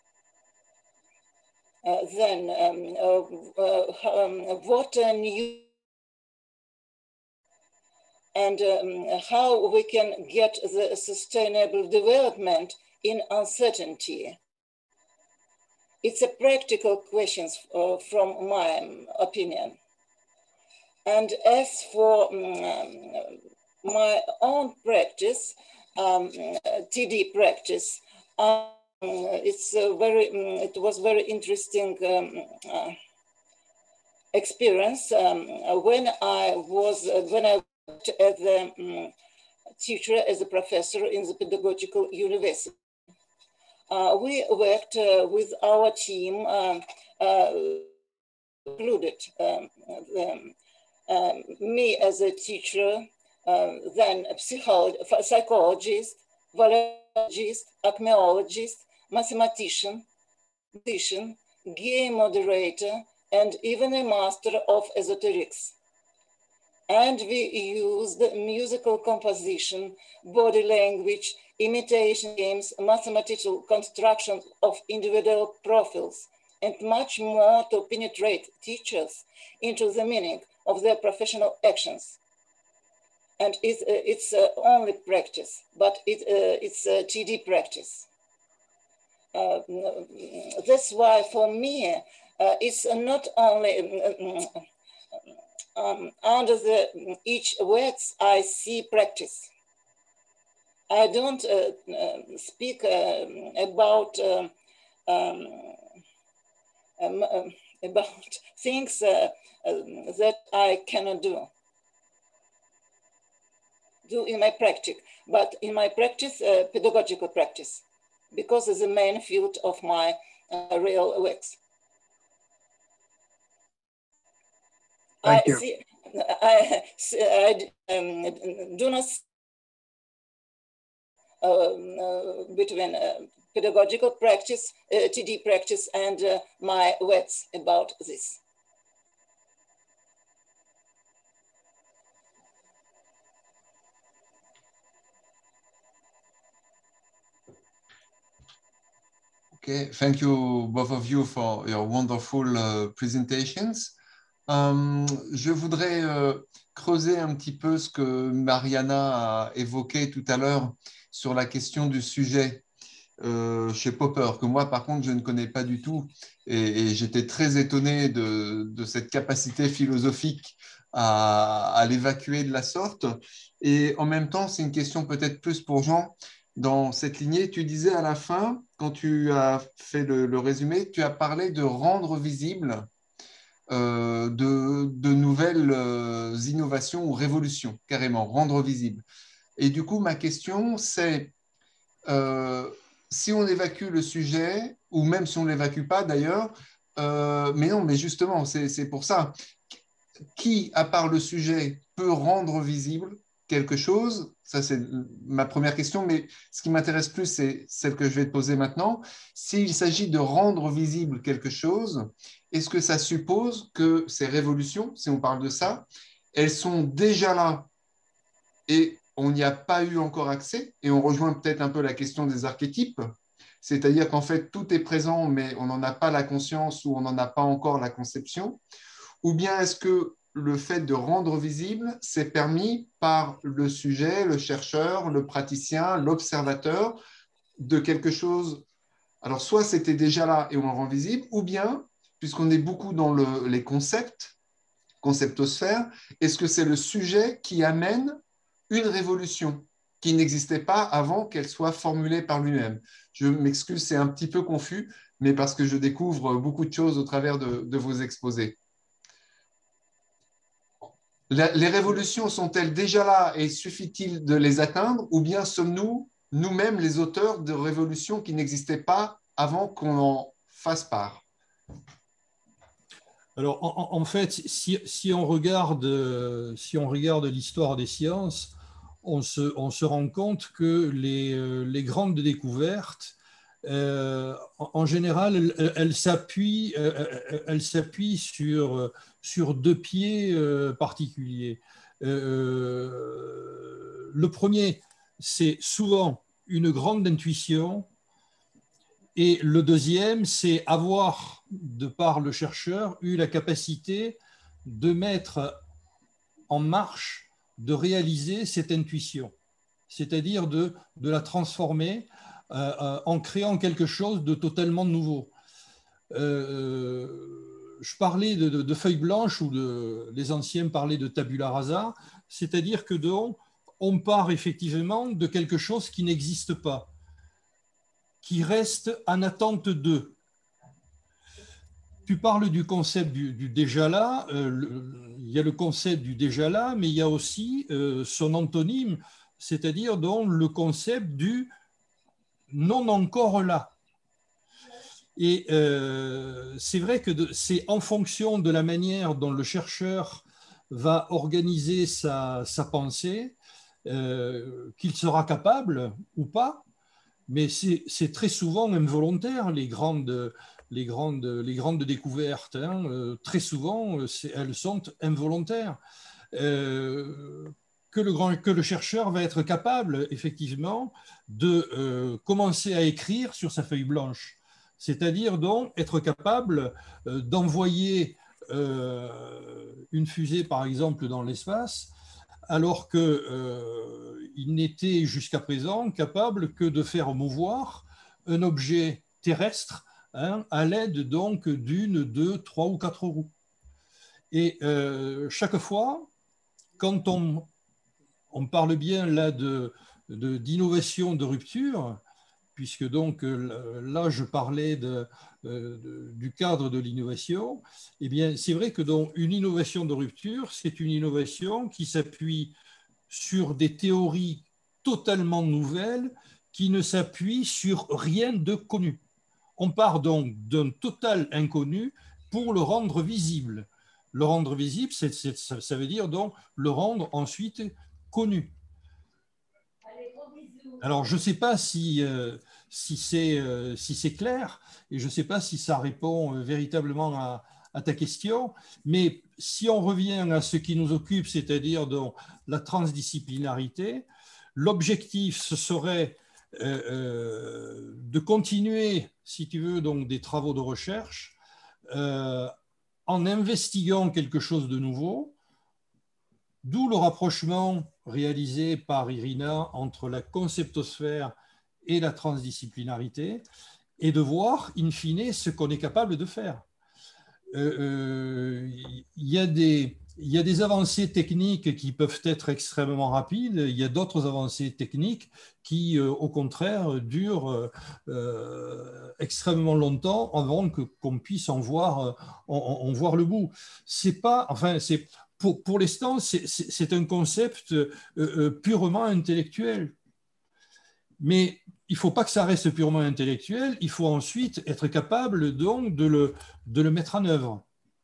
Uh, then um, uh, uh, um, what a new and um, how we can get the sustainable development in uncertainty. It's a practical question uh, from my opinion. And as for um, my own practice, um, T D practice, um, it's a very, it was very interesting um, uh, experience um, when I was, uh, when I worked as a um, teacher, as a professor in the pedagogical university. Uh, we worked uh, with our team, um, uh, included um, um, um, me as a teacher, um, then a psychologist, biologist, acmeologist, mathematician, musician, game moderator, and even a master of esoterics. And we used musical composition, body language, imitation games, mathematical construction of individual profiles, and much more to penetrate teachers into the meaning of their professional actions. And it, uh, it's uh, only practice, but it, uh, it's a T D practice. Uh, that's why for me, uh, it's not only um, um, under the each words I see practice. I don't uh, uh, speak uh, about um, um, um, about things uh, uh, that I cannot do do in my practice, but in my practice, uh, pedagogical practice, because it's the main field of my uh, real works. Thank I you. see, I, I um, do not uh, uh, between uh, pedagogical practice, uh, T D practice, and uh, my words about this. Okay, thank you both of you for your wonderful uh, presentations. Um, je voudrais euh, creuser un petit peu ce que Mariana a évoqué tout à l'heure sur la question du sujet euh, chez Popper, que moi par contre je ne connais pas du tout, et, et j'étais très étonné de, de cette capacité philosophique à, à l'évacuer de la sorte. Et en même temps, c'est une question peut-être plus pour Jean. Dans cette lignée, tu disais à la fin, quand tu as fait le, le résumé, tu as parlé de rendre visible euh, de, de nouvelles euh, innovations ou révolutions, carrément, rendre visible. Et du coup, ma question, c'est euh, si on évacue le sujet, ou même si on ne l'évacue pas d'ailleurs, euh, mais non, mais justement, c'est pour ça, qui, à part le sujet, peut rendre visible quelque chose? Ça, c'est ma première question, mais ce qui m'intéresse plus, c'est celle que je vais te poser maintenant. S'il s'agit de rendre visible quelque chose, est-ce que ça suppose que ces révolutions, si on parle de ça, elles sont déjà là et on n'y a pas eu encore accès? Et on rejoint peut-être un peu la question des archétypes, c'est-à-dire qu'en fait, tout est présent, mais on n'en a pas la conscience ou on n'en a pas encore la conception. Ou bien est-ce que le fait de rendre visible, c'est permis par le sujet, le chercheur, le praticien, l'observateur de quelque chose? Alors, soit c'était déjà là et on le rend visible, ou bien, puisqu'on est beaucoup dans le, les concepts, conceptosphère, est-ce que c'est le sujet qui amène une révolution qui n'existait pas avant qu'elle soit formulée par lui-même? Je m'excuse, c'est un petit peu confus, mais parce que je découvre beaucoup de choses au travers de, de vos exposés. Les révolutions sont-elles déjà là et suffit-il de les atteindre, ou bien sommes-nous nous-mêmes les auteurs de révolutions qui n'existaient pas avant qu'on en fasse part? Alors, en, en fait, si, si on regarde, si on regarde l'histoire des sciences, on se, on se rend compte que les, les grandes découvertes, euh, en, en général, elles, elles s'appuient elles s'appuient sur, sur deux pieds euh, particuliers. Euh, le premier, c'est souvent une grande intuition. Et le deuxième, c'est avoir, de par le chercheur, eu la capacité de mettre en marche, de réaliser cette intuition, c'est-à-dire de, de la transformer euh, en créant quelque chose de totalement nouveau. Euh, je parlais de, de, de feuilles blanches, ou de, les anciens parlaient de tabula rasa, c'est-à-dire que donc, on part effectivement de quelque chose qui n'existe pas, qui reste en attente d'eux. Tu parles du concept du, du déjà là, euh, le, il y a le concept du déjà là, mais il y a aussi euh, son antonyme, c'est-à-dire donc le concept du non encore là. Et euh, c'est vrai que c'est en fonction de la manière dont le chercheur va organiser sa, sa pensée euh, qu'il sera capable ou pas. Mais c'est très souvent involontaire, les grandes, les grandes, les grandes découvertes. Hein. Euh, très souvent, elles sont involontaires. Euh, que, le grand, que le chercheur va être capable, effectivement, de euh, commencer à écrire sur sa feuille blanche. C'est-à-dire donc être capable euh, d'envoyer euh, une fusée, par exemple, dans l'espace, alors qu'il euh, n'était jusqu'à présent capable que de faire mouvoir un objet terrestre hein, à l'aide donc d'une, deux, trois ou quatre roues. Et euh, chaque fois, quand on, on parle bien là de, de, d'innovation de rupture, puisque donc là je parlais de, de, du cadre de l'innovation, eh bien c'est vrai que donc une innovation de rupture, c'est une innovation qui s'appuie sur des théories totalement nouvelles qui ne s'appuient sur rien de connu. On part donc d'un total inconnu pour le rendre visible. Le rendre visible, c'est, c'est, ça, ça veut dire donc le rendre ensuite connu. Alors, je ne sais pas si, euh, si c'est euh, si c'est clair et je ne sais pas si ça répond euh, véritablement à, à ta question, mais si on revient à ce qui nous occupe, c'est-à-dire donc la transdisciplinarité, l'objectif, ce serait euh, euh, de continuer, si tu veux, donc des travaux de recherche euh, en investiguant quelque chose de nouveau, d'où le rapprochement réalisé par Irina entre la conceptosphère et la transdisciplinarité, et de voir, in fine, ce qu'on est capable de faire. Il euh, euh, y a des, il y a des avancées techniques qui peuvent être extrêmement rapides, il y a d'autres avancées techniques qui, euh, au contraire, durent euh, extrêmement longtemps avant que, qu'on puisse en voir, en, en voir le bout. C'est pas, enfin, c'est, pour, pour l'instant, c'est, c'est, c'est un concept euh, euh, purement intellectuel. Mais il ne faut pas que ça reste purement intellectuel, il faut ensuite être capable donc de le, de le mettre en œuvre.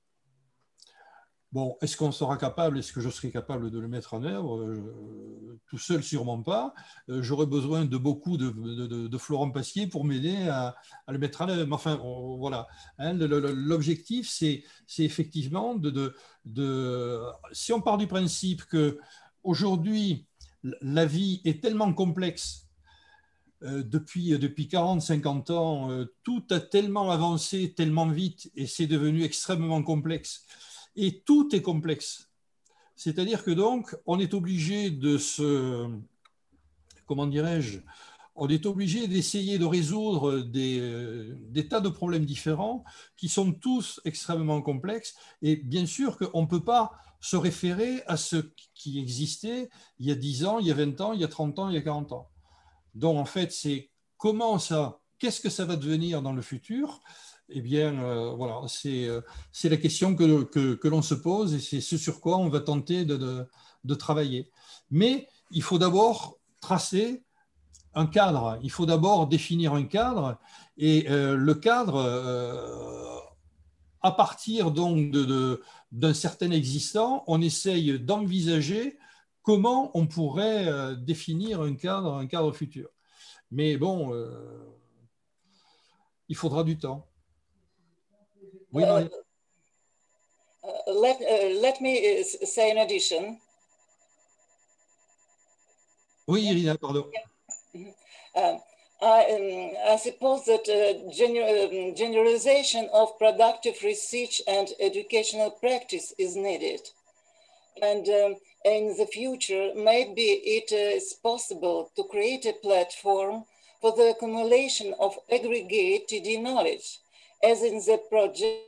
Bon, est-ce qu'on sera capable, est-ce que je serai capable de le mettre en œuvre? euh, Tout seul, sûrement pas. Euh, J'aurais besoin de beaucoup de, de, de, de Florent Pasquier pour m'aider à, à le mettre en œuvre. Enfin, on, voilà. Hein, l'objectif, c'est effectivement de, de, de… Si on part du principe qu'aujourd'hui, la vie est tellement complexe, Euh, depuis, depuis quarante, cinquante ans, euh, tout a tellement avancé, tellement vite, et c'est devenu extrêmement complexe. Et tout est complexe. C'est-à-dire que donc, on est obligé de se, comment dirais-je, on est obligé d'essayer de résoudre des, des tas de problèmes différents qui sont tous extrêmement complexes. Et bien sûr qu'on ne peut pas se référer à ce qui existait il y a dix ans, il y a vingt ans, il y a trente ans, il y a quarante ans. Donc, en fait, c'est comment ça, qu'est-ce que ça va devenir dans le futur? Eh bien, euh, voilà, c'est euh, la question que, que, que l'on se pose et c'est ce sur quoi on va tenter de, de, de travailler. Mais il faut d'abord tracer un cadre, il faut d'abord définir un cadre et euh, le cadre, euh, à partir donc de, de, d'un certain existant, on essaye d'envisager comment on pourrait euh, définir un cadre, un cadre futur. Mais bon, euh, il faudra du temps. Oui, Marie. Uh, uh, let, uh, let me uh, say in addition. Oui, Irina, pardon. Uh, I, um, I suppose that uh, gener generalization of productive research and educational practice is needed. And um, in the future, maybe it is possible to create a platform for the accumulation of aggregated knowledge, as in the project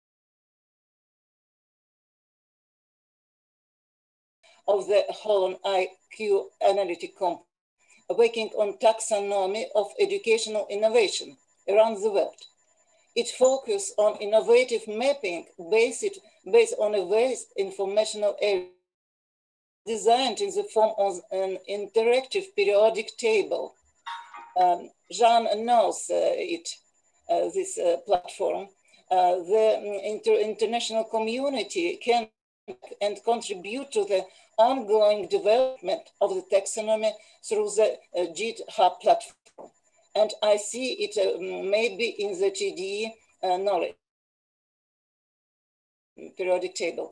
of the Holon I Q Analytic Company, working on taxonomy of educational innovation around the world. It focuses on innovative mapping based, based on a vast informational area designed in the form of an interactive periodic table. Um, Jean knows uh, it, uh, this uh, platform. Uh, the inter international community can and contribute to the ongoing development of the taxonomy through the uh, GitHub platform. And I see it uh, maybe in the T D E uh, knowledge periodic table.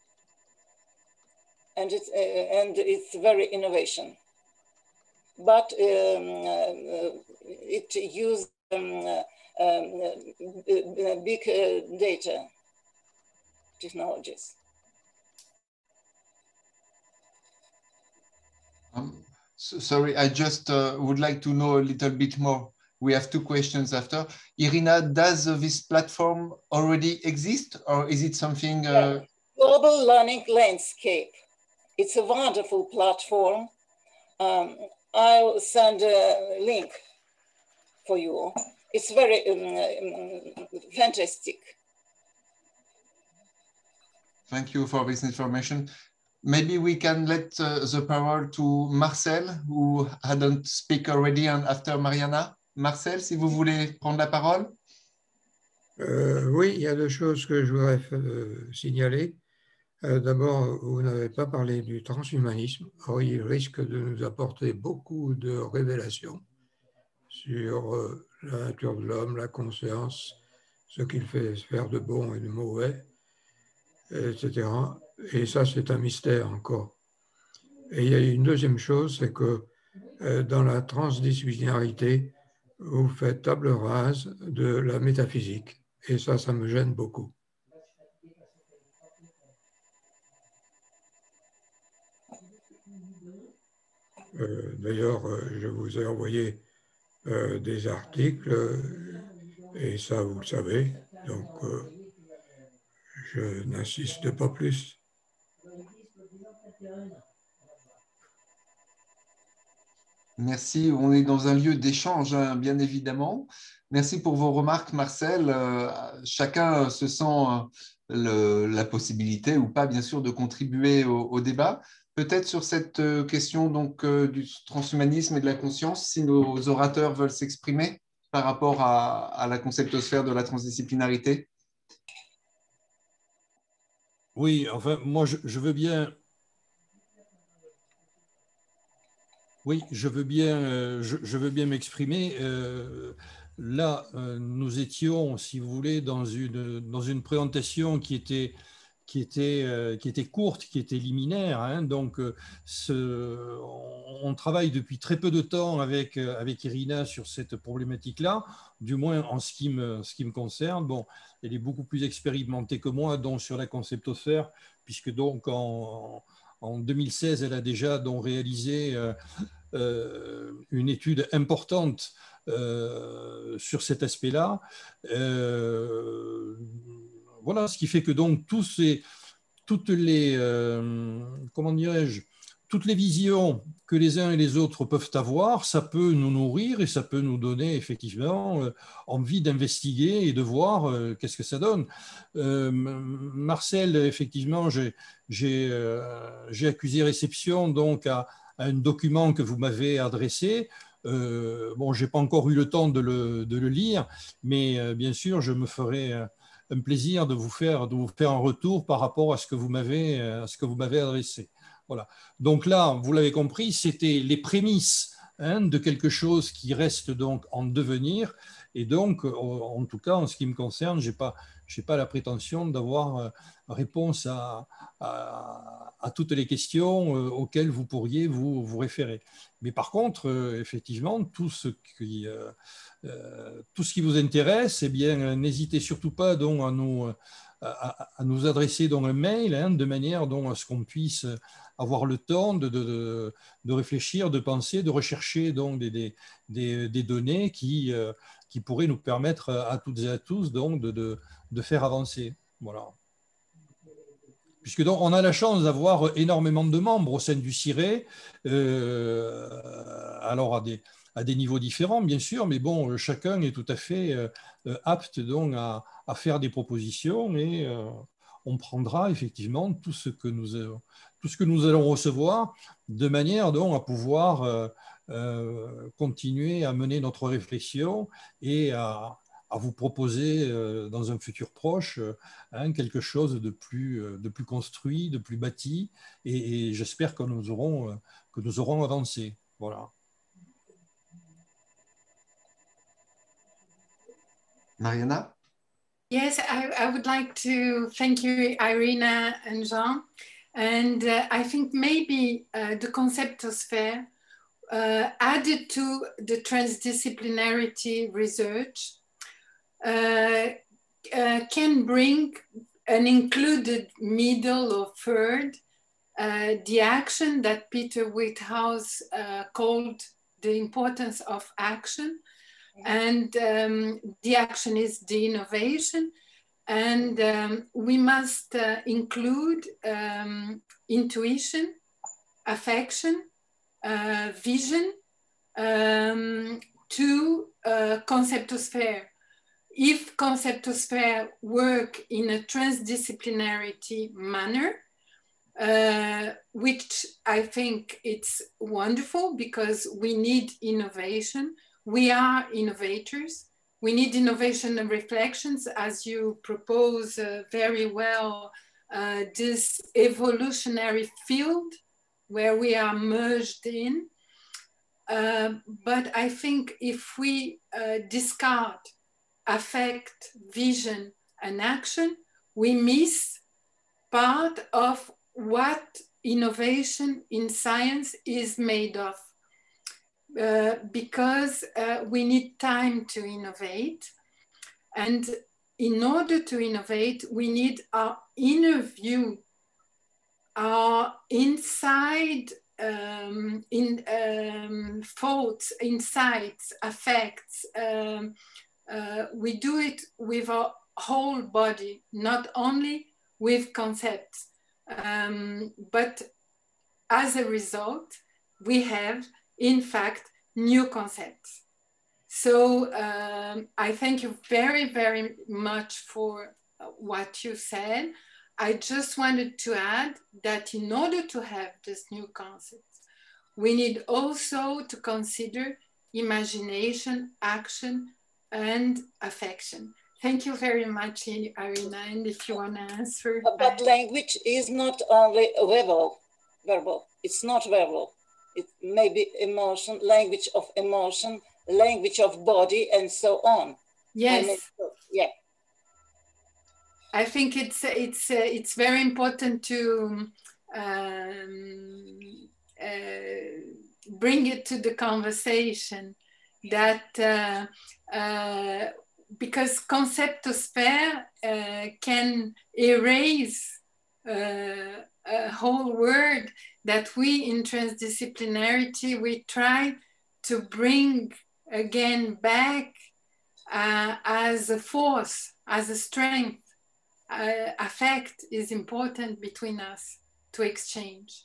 And it's, uh, and it's very innovation. But um, uh, it used um, uh, um, big uh, data technologies. Um, so, sorry, I just uh, would like to know a little bit more. We have two questions after. Irina, does uh, this platform already exist, or is it something? Uh... Yeah. Global Learning Landscape. It's a wonderful platform. Um, I'll send a link for you. It's very um, fantastic. Thank you for this information. Maybe we can let uh, the power to Marcel, who hadn't speak already, and after Mariana. Marcel, si vous voulez prendre la parole. Euh, oui, il y a deux choses que je voudrais euh, signaler. Euh, D'abord, vous n'avez pas parlé du transhumanisme. Or, il risque de nous apporter beaucoup de révélations sur euh, la nature de l'homme, la conscience, ce qu'il fait faire de bon et de mauvais, et cetera. Et ça, c'est un mystère encore. Et il y a une deuxième chose, c'est que euh, dans la transdisciplinarité, vous faites table rase de la métaphysique. Et ça, ça me gêne beaucoup. Euh, D'ailleurs, euh, je vous ai envoyé euh, des articles, euh, et ça, vous le savez. Donc, euh, je n'insiste pas plus. Merci, on est dans un lieu d'échange, hein, bien évidemment. Merci pour vos remarques, Marcel. Euh, chacun se sent euh, le, la possibilité ou pas, bien sûr, de contribuer au, au débat. Peut-être sur cette euh, question donc, euh, du transhumanisme et de la conscience, si nos orateurs veulent s'exprimer par rapport à, à la conceptosphère de la transdisciplinarité. Oui, enfin, moi, je, je veux bien... Oui, je veux bien, euh, je, je veux bien m'exprimer. Euh, là, euh, nous étions, si vous voulez, dans une, dans une présentation qui était, qui était, euh, qui était courte, qui était liminaire. Hein, donc, euh, ce, on, on travaille depuis très peu de temps avec, euh, avec Irina sur cette problématique-là, du moins en ce qui me, ce qui me concerne. Bon, elle est beaucoup plus expérimentée que moi, donc sur la conceptosphère, puisque donc en, en deux mille seize, elle a déjà donc réalisé euh, euh, une étude importante euh, sur cet aspect-là. Euh, voilà, ce qui fait que donc tous ces, toutes les, euh, comment dirais-je, toutes les visions que les uns et les autres peuvent avoir, ça peut nous nourrir et ça peut nous donner effectivement euh, envie d'investiguer et de voir euh, qu'est-ce que ça donne. Euh, Marcel, effectivement, j'ai euh, accusé réception donc à, à un document que vous m'avez adressé. Euh, bon, je n'ai pas encore eu le temps de le, de le lire, mais euh, bien sûr, je me ferai euh, un plaisir de vous faire, de vous faire un retour par rapport à ce que vous m'avez, à ce que vous m'avez adressé. Voilà. Donc là, vous l'avez compris, c'était les prémices hein, de quelque chose qui reste donc en devenir. Et donc, en tout cas, en ce qui me concerne, je n'ai pas, j'ai pas la prétention d'avoir réponse à, à, à toutes les questions auxquelles vous pourriez vous, vous référer. Mais par contre, effectivement, tout ce qui, euh, tout ce qui vous intéresse, eh bien, n'hésitez surtout pas donc, à, nous, à, à nous adresser donc, un mail hein, de manière donc, à ce qu'on puisse avoir le temps de, de, de réfléchir, de penser, de rechercher donc, des, des, des, des données qui, euh, qui pourraient nous permettre à toutes et à tous donc, de, de, de faire avancer. Voilà. Puisque donc, on a la chance d'avoir énormément de membres au sein du CIRE, euh, alors à des, à des niveaux différents, bien sûr, mais bon, chacun est tout à fait euh, apte donc à, à faire des propositions et euh, on prendra effectivement tout ce que nous, tout ce que nous allons recevoir de manière donc à pouvoir euh, euh, continuer à mener notre réflexion et à à vous proposer euh, dans un futur proche euh, hein, quelque chose de plus, euh, de plus construit, de plus bâti, et, et j'espère que nous aurons, euh, que nous aurons avancé. Voilà. Mariana? Yes, I, I would like to thank you, Irina and Jean. And uh, I think maybe uh, the conceptosphere uh, added to the transdisciplinarity research Uh, uh, can bring an included middle or third, uh, the action that Peter Whithouse uh, called the importance of action. And um, the action is the innovation. And um, we must uh, include um, intuition, affection, uh, vision um, to uh, conceptosphere. If conceptosphere work in a transdisciplinarity manner, uh, which I think it's wonderful because we need innovation. We are innovators. We need innovation and reflections, as you propose uh, very well, uh, this evolutionary field where we are merged in. Uh, but I think if we uh, discard affect, vision, and action, we miss part of what innovation in science is made of. Uh, because uh, we need time to innovate. And in order to innovate, we need our inner view, our inside um, in um, thoughts, insights, affects. Um, uh, we do it with our whole body, not only with concepts. Um, but as a result, we have, in fact, new concepts. So um, I thank you very, very much for what you said. I just wanted to add that in order to have these new concepts, we need also to consider imagination, action, and affection. Thank you very much, Irina, and if you want to answer. But language is not only verbal, verbal. It's not verbal. It may be emotion, language of emotion, language of body, and so on. Yes. And yeah. I think it's it's uh, it's very important to um, uh, bring it to the conversation that uh, uh, because conceptosphere uh, can erase uh, a whole word that we in transdisciplinarity, we try to bring again back uh, as a force, as a strength. Uh, affect is important between us to exchange.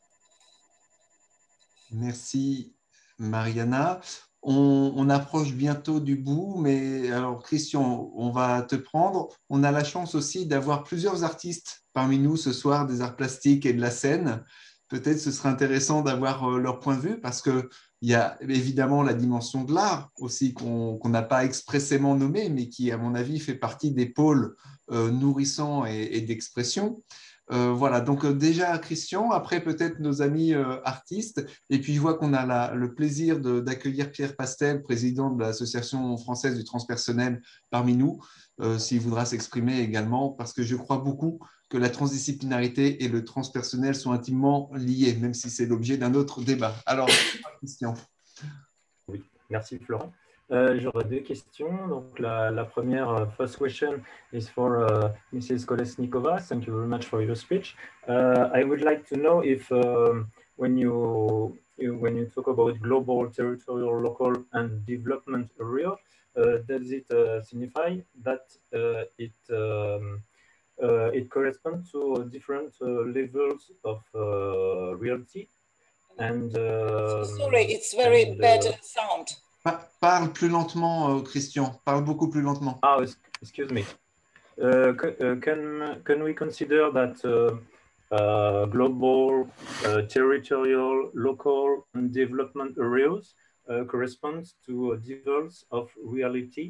Merci Mariana. On, on approche bientôt du bout, mais alors Christian, on va te prendre. On a la chance aussi d'avoir plusieurs artistes parmi nous ce soir des arts plastiques et de la scène. Peut-être ce serait intéressant d'avoir leur point de vue parce qu'il y a évidemment la dimension de l'art aussi qu'on qu'on n'a pas expressément nommée, mais qui, à mon avis, fait partie des pôles euh, nourrissants et, et d'expression. Euh, voilà, donc euh, déjà Christian, après peut-être nos amis euh, artistes, et puis je vois qu'on a la, le plaisir d'accueillir Pierre Pastel, président de l'Association française du transpersonnel parmi nous, euh, s'il voudra s'exprimer également, parce que je crois beaucoup que la transdisciplinarité et le transpersonnel sont intimement liés, même si c'est l'objet d'un autre débat. Alors, Christian. Oui, merci Florent. Euh, J'aurais deux questions. Donc la, la première, uh, first question is for uh, Missus Kolesnikova. Thank you very much for your speech. Uh, I would like to know if um, when you, you when you talk about global, territorial, local, and development area, uh, does it uh, signify that uh, it um, uh, it corresponds to different uh, levels of uh, reality? And uh, sorry, it's very and, uh, bad sound. Parle plus lentement, Christian. Parle beaucoup plus lentement. Ah, excuse me. Uh, can can we consider that uh, uh, global, uh, territorial, local, and development areas uh, corresponds to levels of reality,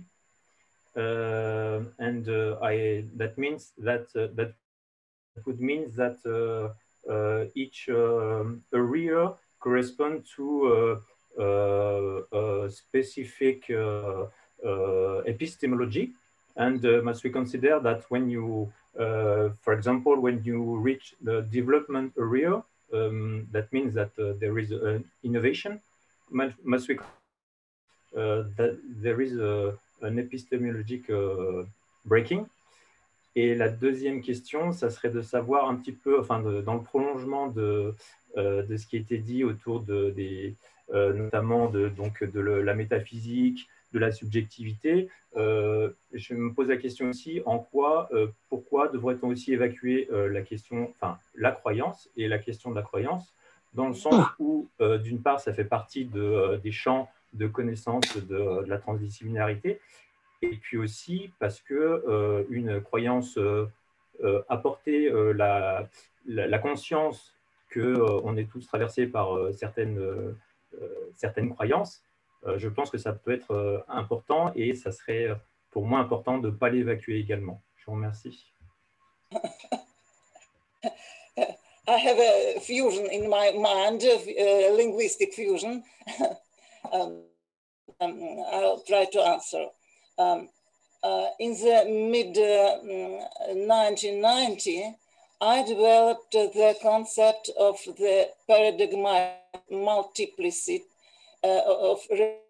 uh, and uh, I that means that uh, that would mean that uh, uh, each um, area corresponds to uh, Uh, uh, specific uh, uh, epistemology, and uh, must we consider that when you, uh, for example, when you reach the development area, um, that means that uh, there is an innovation. Must, must we uh, that there is a, an epistemologic uh, breaking? Et la deuxième question, ça serait de savoir un petit peu, enfin, de, dans le prolongement de, euh, de ce qui a été dit autour de, des, euh, notamment de, donc, de le, la métaphysique, de la subjectivité, euh, je me pose la question aussi, en quoi, euh, pourquoi devrait-on aussi évacuer euh, la question, enfin, la croyance et la question de la croyance, dans le sens où, euh, d'une part, ça fait partie de, euh, des champs de connaissance de, de la transdisciplinarité, et puis aussi parce que euh, une croyance euh, euh, apporter euh, la, la, la conscience que euh, on est tous traversés par euh, certaines, euh, certaines croyances, euh, je pense que ça peut être euh, important et ça serait pour moi important de ne pas l'évacuer également. Je vous remercie. I have a fusion in my mind, uh, linguistic fusion. um, um, I'll try to answer. Um, uh, in the mid uh, nineteen ninety, I developed the concept of the paradigmatic multiplicity uh, of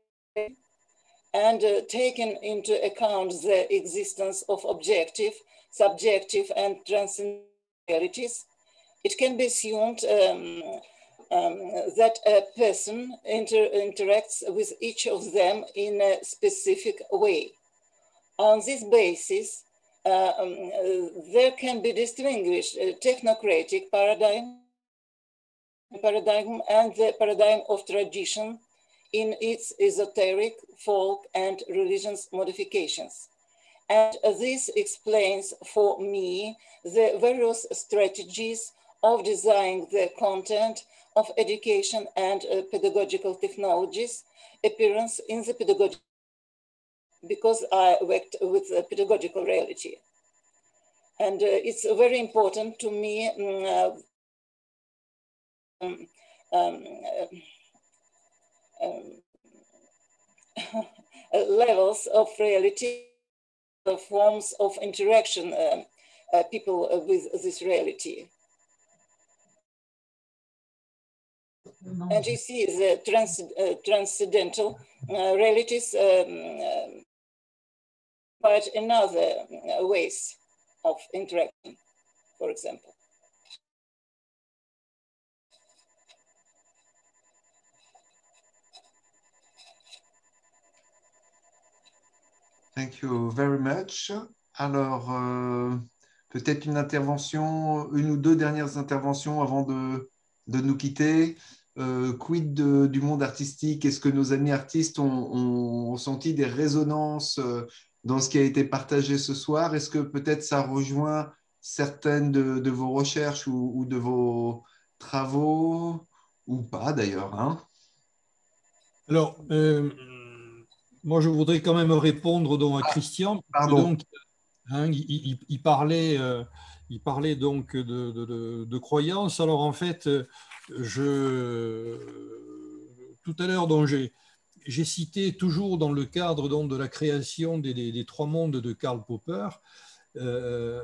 and uh, taken into account the existence of objective, subjective, and transcendent realities. It can be assumed um, um, that a person inter interacts with each of them in a specific way. On this basis, uh, um, uh, there can be distinguished a technocratic paradigm, paradigm and the paradigm of tradition in its esoteric, folk, and religious modifications. And this explains for me the various strategies of designing the content of education and uh, pedagogical technologies appearance in the pedagogy, because I worked with uh, pedagogical reality. And uh, it's very important to me um, uh, um, um, uh, um, levels of reality, forms of interaction uh, uh, people uh, with this reality. And you see the trans, uh, transcendental uh, realities um, uh, but in other ways of interaction, for example. Thank you very much. Alors, euh, peut-être une intervention, une ou deux dernières interventions avant de, de nous quitter. Euh, quid de, du monde artistique? Est-ce que nos amis artistes ont, ont senti des résonances dans ce qui a été partagé ce soir? Est-ce que peut-être ça rejoint certaines de, de vos recherches ou, ou de vos travaux, ou pas d'ailleurs, hein? Alors, euh, moi, je voudrais quand même répondre donc, à Christian. Pardon. Donc, hein, il, il, il, parlait, euh, il parlait donc de, de, de, de croyances. Alors, en fait, je, tout à l'heure, j'ai, j'ai cité toujours dans le cadre donc, de la création des, des, des trois mondes de Karl Popper, euh,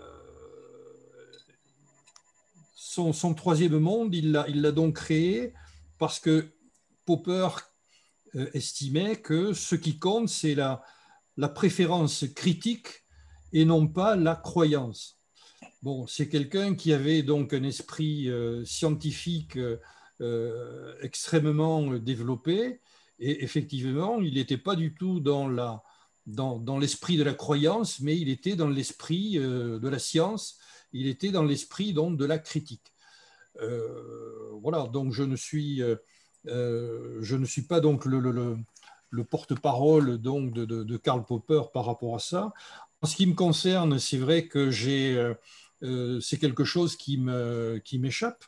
son, son troisième monde, il l'a, il l'a donc créé parce que Popper estimait que ce qui compte, c'est la, la préférence critique et non pas la croyance. Bon, c'est quelqu'un qui avait donc un esprit euh, scientifique euh, extrêmement développé et effectivement, il n'était pas du tout dans, la, dans, dans l'esprit de la croyance, mais il était dans l'esprit euh, de la science, il était dans l'esprit donc de la critique. Euh, voilà, donc je ne suis... Euh, Euh, je ne suis pas donc le, le, le porte-parole donc de, de, de Karl Popper par rapport à ça. En ce qui me concerne, c'est vrai que j'ai, euh, c'est quelque chose qui me, qui m'échappe.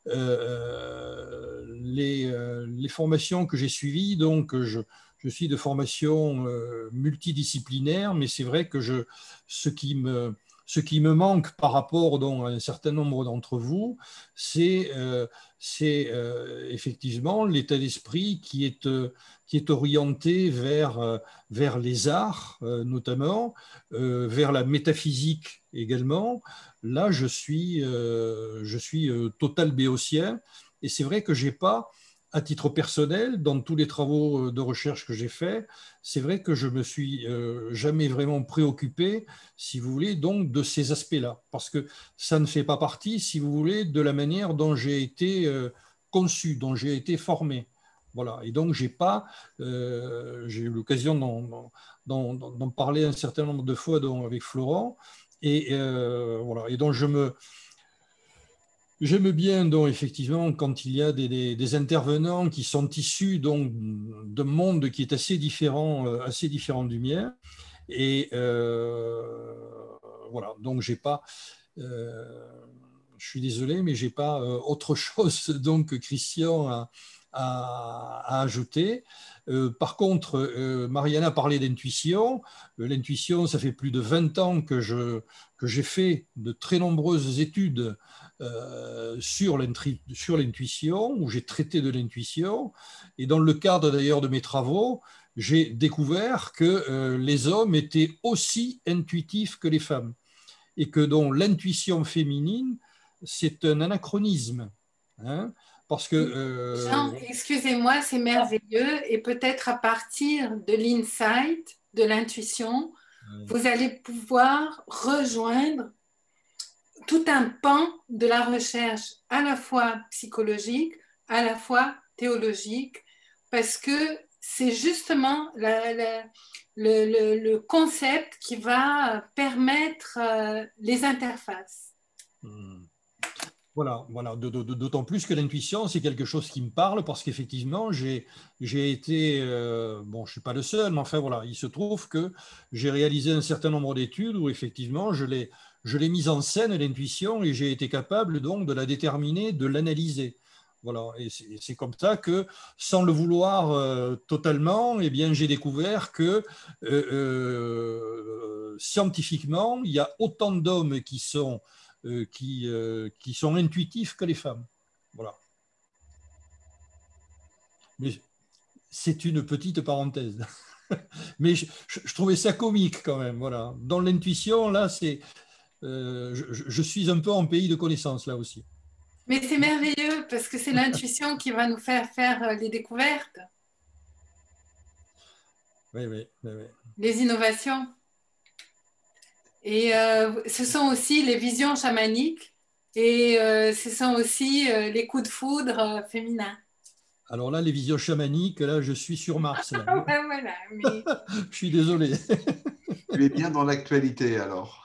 Euh, les, euh, les formations que j'ai suivies, donc je, je suis de formation euh, multidisciplinaire, mais c'est vrai que je, ce qui me Ce qui me manque par rapport donc, à un certain nombre d'entre vous, c'est euh, euh, effectivement l'état d'esprit qui est, euh, qui est orienté vers, euh, vers les arts, euh, notamment, euh, vers la métaphysique également. Là, je suis, euh, je suis euh, total béotien, et c'est vrai que je n'ai pas, à titre personnel, dans tous les travaux de recherche que j'ai faits, c'est vrai que je ne me suis euh, jamais vraiment préoccupé, si vous voulez, donc de ces aspects-là, parce que ça ne fait pas partie, si vous voulez, de la manière dont j'ai été euh, conçu, dont j'ai été formé. Voilà. Et donc, j'ai pas, euh, j'ai eu l'occasion d'en, d'en, d'en parler un certain nombre de fois donc, avec Florent, et euh, voilà. Et donc, je me J'aime bien, donc, effectivement, quand il y a des, des, des intervenants qui sont issus donc, d'un monde qui est assez différent, euh, assez différent du mien. Et euh, voilà, donc j'ai pas, euh, je suis désolé, mais j'ai pas euh, autre chose donc, que Christian a, à, à ajouter. Euh, par contre, euh, Mariana parlait d'intuition. Euh, l'intuition, ça fait plus de vingt ans que, je, que j'ai fait de très nombreuses études euh, sur l'intuition, où j'ai traité de l'intuition. Et dans le cadre d'ailleurs de mes travaux, j'ai découvert que euh, les hommes étaient aussi intuitifs que les femmes. Et que donc l'intuition féminine, c'est un anachronisme. Hein, parce que... Euh... Jean, excusez-moi, c'est merveilleux. Et peut-être à partir de l'insight, de l'intuition, oui. vous allez pouvoir rejoindre tout un pan de la recherche, à la fois psychologique, à la fois théologique, parce que c'est justement la, la, le, le, le concept qui va permettre euh, les interfaces. Mmh. Voilà, voilà. D'autant plus que l'intuition, c'est quelque chose qui me parle parce qu'effectivement, j'ai été, euh, bon, je ne suis pas le seul, mais enfin voilà, il se trouve que j'ai réalisé un certain nombre d'études où effectivement, je l'ai je l'ai mise en scène, l'intuition, et j'ai été capable donc de la déterminer, de l'analyser. Voilà, et c'est comme ça que, sans le vouloir euh, totalement, eh bien, j'ai découvert que euh, euh, scientifiquement, il y a autant d'hommes qui sont Euh, qui, euh, qui sont intuitifs que les femmes. Voilà. Mais c'est une petite parenthèse. Mais je, je, je trouvais ça comique quand même. Voilà. Dans l'intuition, là, c'est, euh, je, je suis un peu en pays de connaissances là aussi. Mais c'est merveilleux parce que c'est l'intuition qui va nous faire faire les découvertes. Oui, oui, oui, oui. Les innovations. Et euh, ce sont aussi les visions chamaniques et euh, ce sont aussi euh, les coups de foudre euh, féminins. Alors là, les visions chamaniques, là, je suis sur Mars. Là. Ouais, voilà, mais... je suis désolé. Tu es bien dans l'actualité alors.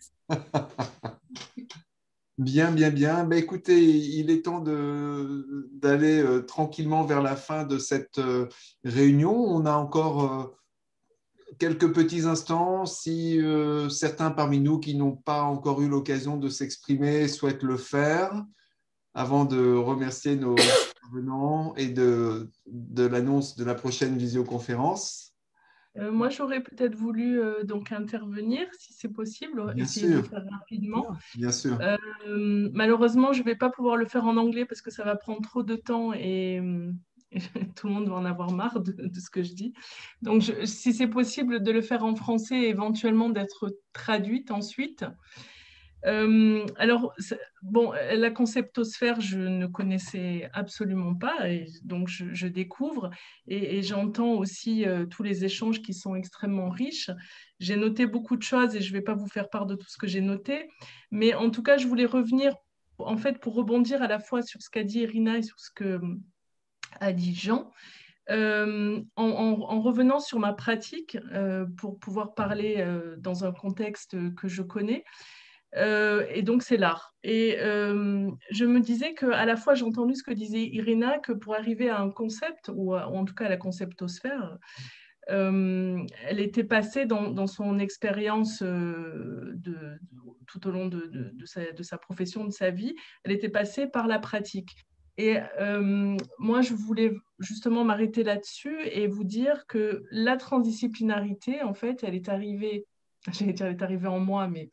Bien, bien, bien. Ben, écoutez, il est temps d'aller euh, tranquillement vers la fin de cette euh, réunion. On a encore... Euh, quelques petits instants, si euh, certains parmi nous qui n'ont pas encore eu l'occasion de s'exprimer souhaitent le faire, avant de remercier nos intervenants et de, de l'annonce de la prochaine visioconférence. Euh, moi, j'aurais peut-être voulu euh, donc intervenir, si c'est possible, bien essayer sûr. de le faire rapidement. Bien sûr. Euh, malheureusement, je ne vais pas pouvoir le faire en anglais parce que ça va prendre trop de temps et... Et tout le monde va en avoir marre de, de ce que je dis. Donc, je, si c'est possible de le faire en français et éventuellement d'être traduite ensuite. Euh, alors, bon, la conceptosphère, je ne connaissais absolument pas, et donc je, je découvre et, et j'entends aussi euh, tous les échanges qui sont extrêmement riches. J'ai noté beaucoup de choses et je ne vais pas vous faire part de tout ce que j'ai noté, mais en tout cas, je voulais revenir, en fait, pour rebondir à la fois sur ce qu'a dit Irina et sur ce que a dit Jean, euh, en, en, en revenant sur ma pratique euh, pour pouvoir parler euh, dans un contexte que je connais, euh, et donc c'est l'art. Et euh, je me disais qu'à la fois j'ai entendu ce que disait Irina, que pour arriver à un concept, ou, à, ou en tout cas à la conceptosphère, euh, elle était passée dans, dans son expérience euh, de, de, tout au long de, de, de, sa, de sa profession, de sa vie, elle était passée par la pratique. Et euh, moi, je voulais justement m'arrêter là-dessus et vous dire que la transdisciplinarité, en fait, elle est arrivée, j'allais dire, elle est arrivée en moi, mais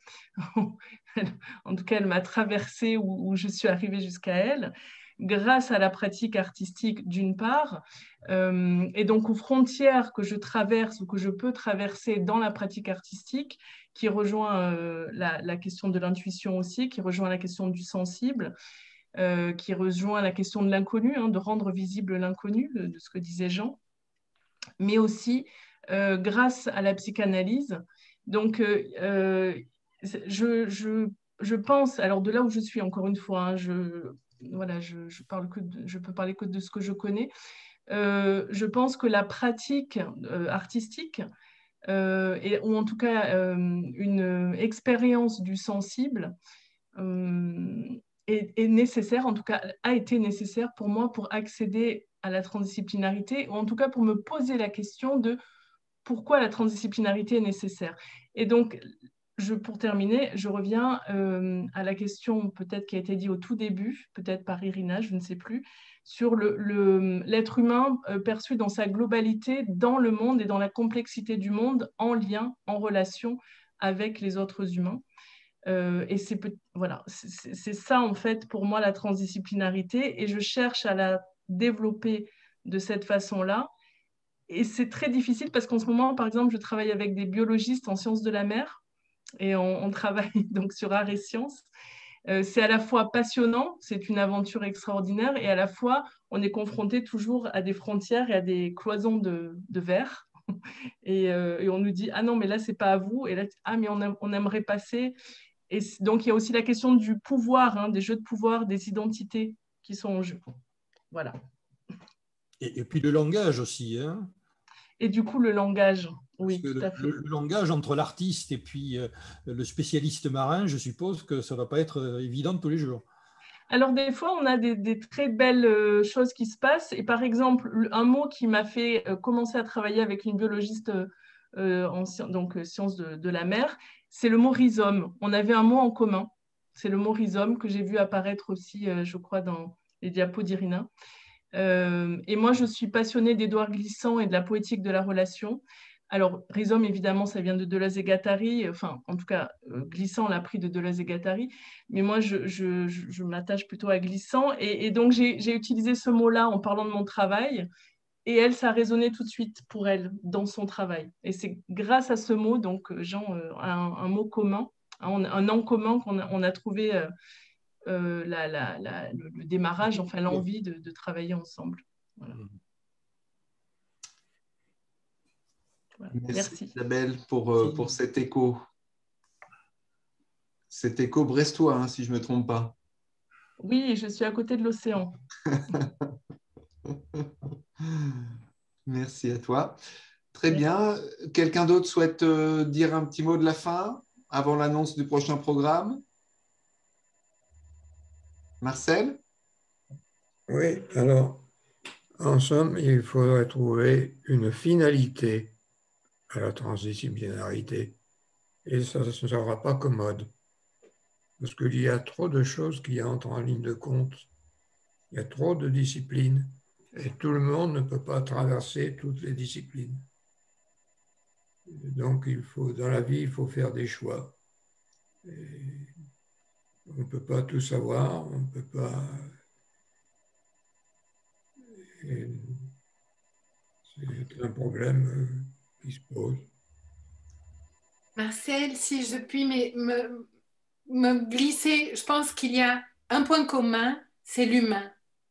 en tout cas, elle m'a traversée où, où je suis arrivée jusqu'à elle, grâce à la pratique artistique d'une part, euh, et donc aux frontières que je traverse ou que je peux traverser dans la pratique artistique, qui rejoint euh, la, la question de l'intuition aussi, qui rejoint la question du sensible, Euh, qui rejoint la question de l'inconnu, hein, de rendre visible l'inconnu, de, de ce que disait Jean, mais aussi euh, grâce à la psychanalyse. Donc, euh, euh, je, je, je pense, alors de là où je suis, encore une fois, hein, je, voilà, je, je, parle que de, je peux parler que de ce que je connais, euh, je pense que la pratique euh, artistique, euh, et, ou en tout cas euh, une expérience du sensible, euh, Est, est nécessaire, en tout cas a été nécessaire pour moi pour accéder à la transdisciplinarité, ou en tout cas pour me poser la question de pourquoi la transdisciplinarité est nécessaire. Et donc, je, pour terminer, je reviens euh, à la question peut-être qui a été dit au tout début, peut-être par Irina, je ne sais plus, sur le, le, l'être humain euh, perçu dans sa globalité dans le monde et dans la complexité du monde, en lien, en relation avec les autres humains. Euh, et c'est voilà, c'est ça, en fait, pour moi, la transdisciplinarité. Et je cherche à la développer de cette façon-là. Et c'est très difficile parce qu'en ce moment, par exemple, je travaille avec des biologistes en sciences de la mer et on, on travaille donc sur art et sciences. Euh, c'est à la fois passionnant, c'est une aventure extraordinaire, et à la fois, on est confronté toujours à des frontières et à des cloisons de, de verre. Et, euh, et on nous dit, ah non, mais là, c'est pas à vous. Et là, ah, mais on, a, on aimerait passer. Et donc, il y a aussi la question du pouvoir, hein, des jeux de pouvoir, des identités qui sont en jeu. Voilà. Et, et puis le langage aussi. Hein. Et du coup, le langage, oui, tout le, à fait. Le, le langage entre l'artiste et puis euh, le spécialiste marin, je suppose que ça ne va pas être évident tous les jours. Alors, des fois, on a des, des très belles euh, choses qui se passent. Et par exemple, un mot qui m'a fait euh, commencer à travailler avec une biologiste euh, en donc, euh, sciences de, de la mer, c'est le mot rhizome. On avait un mot en commun. C'est le mot rhizome que j'ai vu apparaître aussi, euh, je crois, dans les diapos d'Irina. Euh, et moi, je suis passionnée d'Édouard Glissant et de la poétique de la relation. Alors, rhizome, évidemment, ça vient de Deleuze et Guattari. Enfin, en tout cas, euh, Glissant l'a pris de Deleuze et Guattari. Mais moi, je, je, je, je m'attache plutôt à Glissant. Et, et donc, j'ai utilisé ce mot-là en parlant de mon travail. Et elle, ça a résonné tout de suite pour elle dans son travail. Et c'est grâce à ce mot, donc, Jean, euh, un, un mot commun, un, un nom commun qu'on a, on a trouvé... Euh, Euh, la, la, la, le, le démarrage, enfin l'envie de, de travailler ensemble. Voilà. Voilà. Merci, Merci Isabelle pour, euh, pour cet écho. Cet écho brestois, hein, si je ne me trompe pas. Oui, je suis à côté de l'océan. Merci à toi. Très Merci. Bien. Quelqu'un d'autre souhaite euh, dire un petit mot de la fin avant l'annonce du prochain programme? Marcel? Oui, alors, en somme, il faudrait trouver une finalité à la transdisciplinarité. Et ça ne sera pas commode. Parce qu'il y a trop de choses qui entrent en ligne de compte. Il y a trop de disciplines. Et tout le monde ne peut pas traverser toutes les disciplines. Donc, il faut, dans la vie, il faut faire des choix. Et on ne peut pas tout savoir, on ne peut pas... C'est un problème qui se pose. Marcel, si je puis me, me glisser, je pense qu'il y a un point commun, c'est l'humain.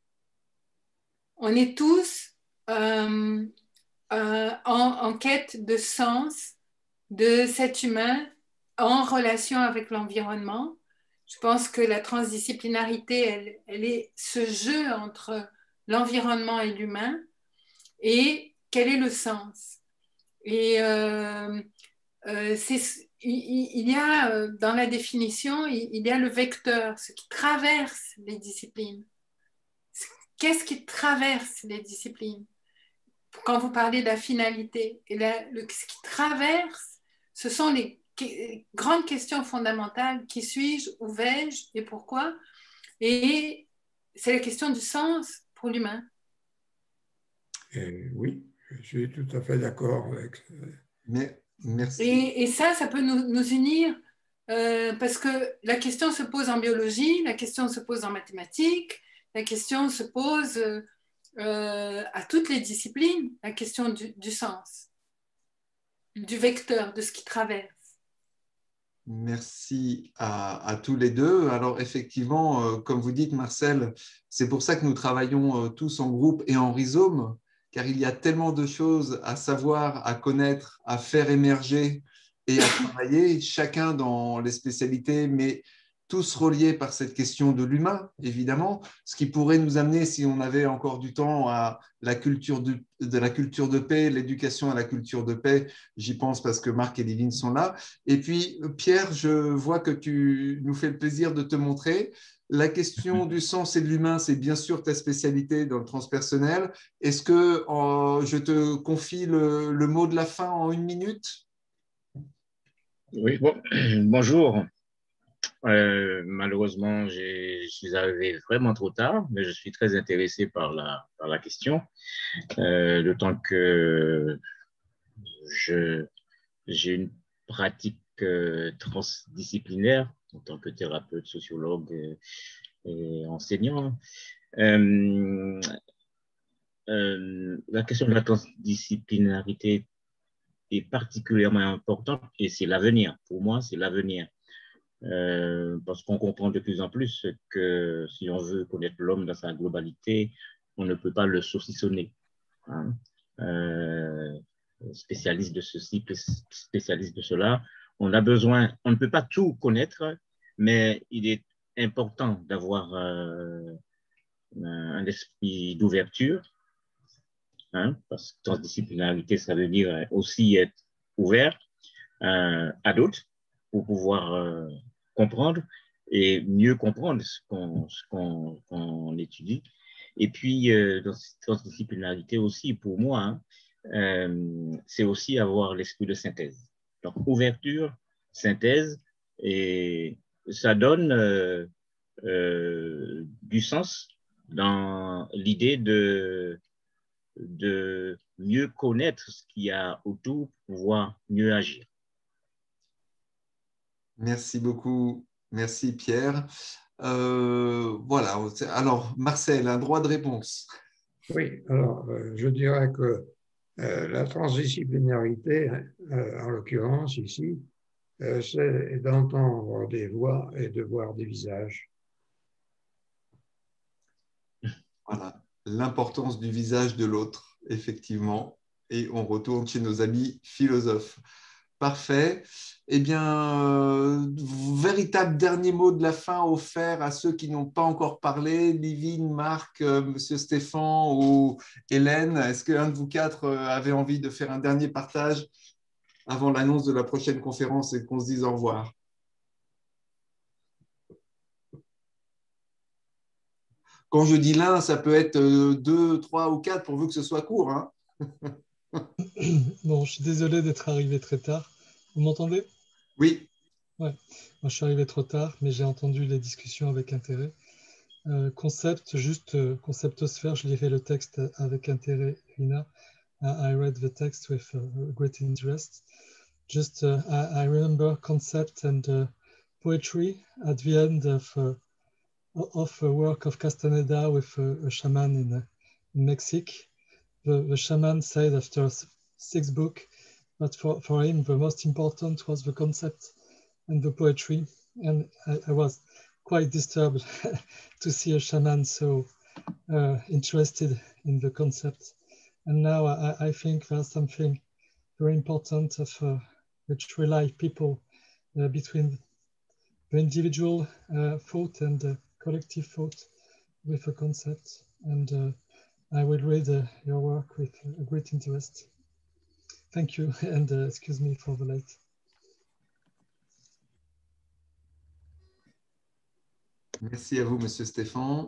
On est tous euh, euh, en, en quête de sens de cet humain en relation avec l'environnement. Je pense que la transdisciplinarité, elle, elle est ce jeu entre l'environnement et l'humain. Et quel est le sens? Et euh, euh, c'est, il, il y a euh, dans la définition, il, il y a le vecteur, ce qui traverse les disciplines. Qu'est-ce qui traverse les disciplines? Quand vous parlez de la finalité, et la, le, ce qui traverse, ce sont les grandes questions fondamentales. Qui suis-je? Où vais-je? Et pourquoi? Et c'est la question du sens pour l'humain. Et oui, je suis tout à fait d'accord avec ça. Mais, merci. Et, et ça, ça peut nous, nous unir euh, parce que la question se pose en biologie, la question se pose en mathématiques, la question se pose euh, à toutes les disciplines, la question du, du sens, du vecteur, de ce qui traverse. Merci à, à tous les deux. Alors effectivement, euh, comme vous dites Marcel, c'est pour ça que nous travaillons euh, tous en groupe et en rhizome, car il y a tellement de choses à savoir, à connaître, à faire émerger et à travailler, chacun dans les spécialités, mais tous reliés par cette question de l'humain, évidemment, ce qui pourrait nous amener, si on avait encore du temps, à la culture de, de la culture de paix, l'éducation à la culture de paix. J'y pense parce que Marc et Livine sont là. Et puis, Pierre, je vois que tu nous fais le plaisir de te montrer. La question du sens et de l'humain, c'est bien sûr ta spécialité dans le transpersonnel. Est-ce que euh, je te confie le, le mot de la fin en une minute? Oui, bon, bonjour. Euh, malheureusement, je suis arrivé vraiment trop tard, mais je suis très intéressé par la, par la question, euh, d'autant que j'ai une pratique euh, transdisciplinaire en tant que thérapeute, sociologue et, et enseignant. Euh, euh, la question de la transdisciplinarité est particulièrement importante et c'est l'avenir. Pour moi, c'est l'avenir. Euh, parce qu'on comprend de plus en plus que si on veut connaître l'homme dans sa globalité, on ne peut pas le saucissonner. Hein. Euh, spécialiste de ceci, spécialiste de cela. On a besoin, on ne peut pas tout connaître, mais il est important d'avoir euh, un esprit d'ouverture, hein, parce que transdisciplinarité, ça veut dire aussi être ouvert euh, à d'autres pour pouvoir euh, comprendre et mieux comprendre ce qu'on qu'on, qu'on étudie. Et puis, euh, dans cette transdisciplinarité aussi, pour moi, hein, euh, c'est aussi avoir l'esprit de synthèse. Donc, ouverture, synthèse, et ça donne euh, euh, du sens dans l'idée de, de mieux connaître ce qu'il y a autour pour pouvoir mieux agir. Merci beaucoup. Merci Pierre. Euh, voilà. Alors, Marcel, un droit de réponse. Oui, alors euh, je dirais que euh, la transdisciplinarité, euh, en l'occurrence ici, euh, c'est d'entendre des voix et de voir des visages. Voilà, l'importance du visage de l'autre, effectivement. Et on retourne chez nos amis philosophes. Parfait. Eh bien, euh, véritable dernier mot de la fin offert à ceux qui n'ont pas encore parlé, Livine, Marc, euh, Monsieur Stéphane ou Hélène. Est-ce qu'un de vous quatre euh, avait envie de faire un dernier partage avant l'annonce de la prochaine conférence et qu'on se dise au revoir? Quand je dis l'un, ça peut être deux, trois ou quatre pourvu que ce soit court. Hein. Bon, je suis désolé d'être arrivé très tard. Vous m'entendez? Oui. Ouais. Moi, je suis arrivé trop tard, mais j'ai entendu les discussions avec intérêt. Euh, concept, juste euh, conceptosphère, je lirai le texte avec intérêt, Lina. Uh, I read the text with uh, great interest. Just, uh, I, I remember concept and uh, poetry at the end of, uh, of a work of Castaneda with a, a shaman in, uh, in Mexico. The, the shaman said after six books that for, for him the most important was the concept and the poetry. And I, I was quite disturbed to see a shaman so uh, interested in the concept. And now I, I think there's something very important of uh, which rely people uh, between the individual uh, thought and the collective thought with a concept. And uh, I will read uh, your work with a great interest. Thank you, and uh, excuse me for the late. Merci à vous, Monsieur Stéphane.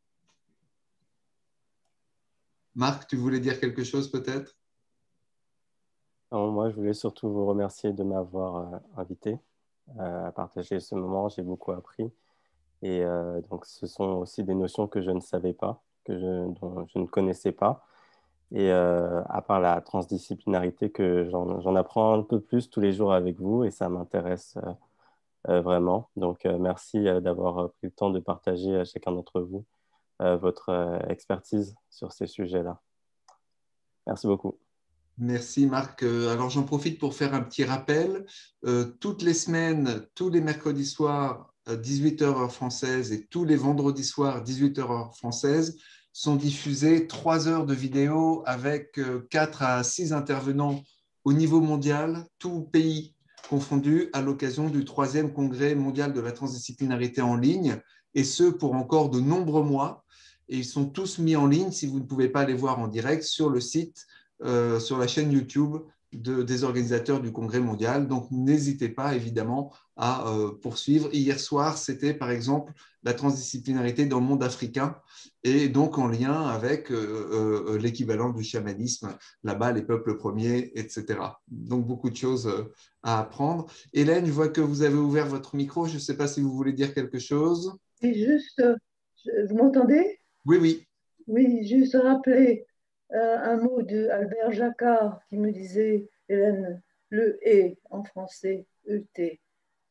Marc, tu voulais dire quelque chose peut-être? Non, moi, je voulais surtout vous remercier de m'avoir euh, invité euh, à partager ce moment. J'ai beaucoup appris. Et euh, donc, ce sont aussi des notions que je ne savais pas, que je, dont je ne connaissais pas. Et euh, à part la transdisciplinarité, que j'en, j'en apprends un peu plus tous les jours avec vous et ça m'intéresse euh, euh, vraiment. Donc, euh, merci euh, d'avoir pris le temps de partager à chacun d'entre vous euh, votre euh, expertise sur ces sujets-là. Merci beaucoup. Merci Marc. Alors j'en profite pour faire un petit rappel. Euh, toutes les semaines, tous les mercredis soirs, dix-huit heures heure française et tous les vendredis soirs, dix-huit heures heure française, sont diffusées trois heures de vidéos avec quatre à six intervenants au niveau mondial, tous pays confondus, à l'occasion du troisième congrès mondial de la transdisciplinarité en ligne, et ce pour encore de nombreux mois. Et ils sont tous mis en ligne, si vous ne pouvez pas les voir en direct, sur le site Euh, sur la chaîne YouTube de, des organisateurs du Congrès mondial. Donc, n'hésitez pas, évidemment, à euh, poursuivre. Hier soir, c'était, par exemple, la transdisciplinarité dans le monde africain et donc en lien avec euh, euh, l'équivalent du chamanisme, là-bas, les peuples premiers, et cetera. Donc, beaucoup de choses euh, à apprendre. Hélène, je vois que vous avez ouvert votre micro. Je ne sais pas si vous voulez dire quelque chose. C'est juste, vous m'entendez? Oui, oui. Oui, juste rappeler Euh, un mot de Albert Jacquard qui me disait, Hélène, le « et » en français, E T,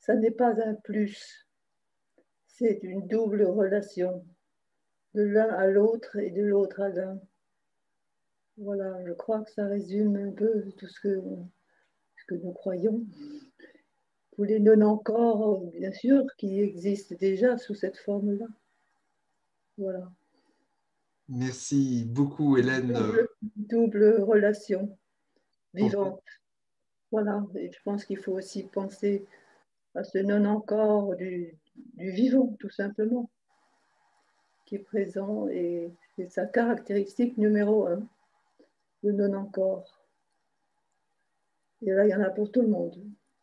ça n'est pas un plus, c'est une double relation, de l'un à l'autre et de l'autre à l'un. Voilà, je crois que ça résume un peu tout ce que, ce que nous croyons. Pour les non-encore, bien sûr, qui existent déjà sous cette forme-là. Voilà. Merci beaucoup, Hélène. Double, double relation vivante. Voilà, et je pense qu'il faut aussi penser à ce non-encore du, du vivant, tout simplement, qui est présent et c'est sa caractéristique numéro un, le non-encore. Et là, il y en a pour tout le monde.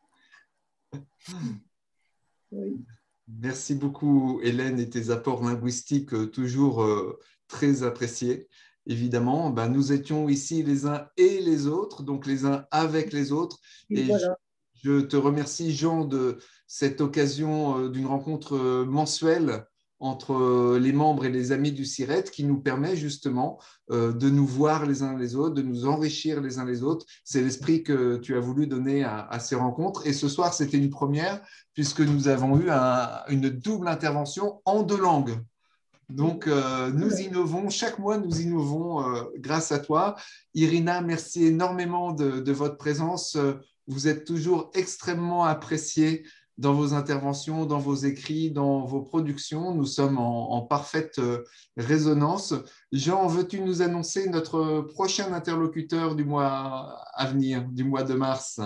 Oui. Merci beaucoup, Hélène, et tes apports linguistiques euh, toujours euh, très appréciés. Évidemment, ben, nous étions ici les uns et les autres, donc les uns avec les autres. Et, et voilà. je, je te remercie, Jean, de cette occasion euh, d'une rencontre euh, mensuelle entre les membres et les amis du CIRET qui nous permet justement euh, de nous voir les uns les autres, de nous enrichir les uns les autres. C'est l'esprit que tu as voulu donner à, à ces rencontres. Et ce soir, c'était une première puisque nous avons eu un, une double intervention en deux langues. Donc, euh, nous innovons, chaque mois, nous innovons euh, grâce à toi. Irina, merci énormément de, de votre présence. Vous êtes toujours extrêmement appréciée dans vos interventions, dans vos écrits, dans vos productions. Nous sommes en, en parfaite euh, résonance. Jean, veux-tu nous annoncer notre prochain interlocuteur du mois à venir, du mois de mars?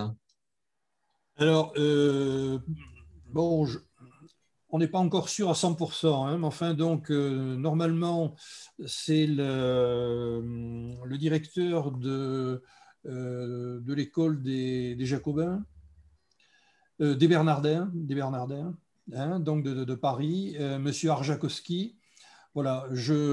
Alors, euh, bon, je, on n'est pas encore sûr à cent pour cent, hein, mais enfin, donc, euh, normalement, c'est le, le directeur de, euh, de l'école des, des Jacobins, Euh, des Bernardins, des Bernardins hein, donc de, de, de Paris, euh, Monsieur Arjakowski. Voilà,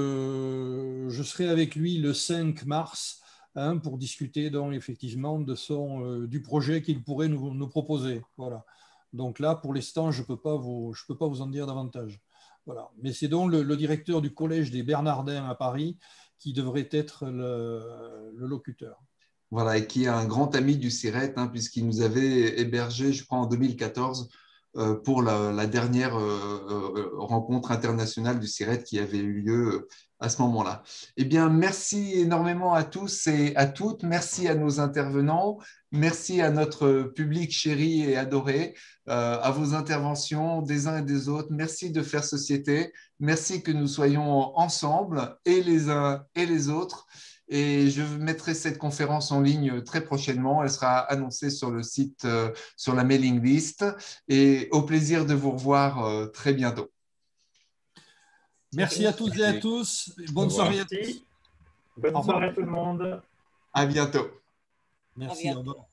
je, je serai avec lui le cinq mars hein, pour discuter donc effectivement de son, euh, du projet qu'il pourrait nous, nous proposer. Voilà. Donc là, pour l'instant, je ne peux pas vous, je peux pas vous en dire davantage. Voilà. Mais c'est donc le, le directeur du collège des Bernardins à Paris qui devrait être le, le locuteur. Voilà, et qui est un grand ami du CIRET, hein, puisqu'il nous avait hébergé, je crois, en deux mille quatorze, euh, pour la, la dernière euh, euh, rencontre internationale du CIRET qui avait eu lieu à ce moment-là. Eh bien, merci énormément à tous et à toutes. Merci à nos intervenants. Merci à notre public chéri et adoré, euh, à vos interventions des uns et des autres. Merci de faire société. Merci que nous soyons ensemble, et les uns et les autres. Et je mettrai cette conférence en ligne très prochainement. Elle sera annoncée sur le site, euh, sur la mailing list. Et au plaisir de vous revoir euh, très bientôt. Merci à toutes et à tous. Bonne soirée à tous. Bonne soirée à tout le monde. À bientôt. Merci. Au revoir.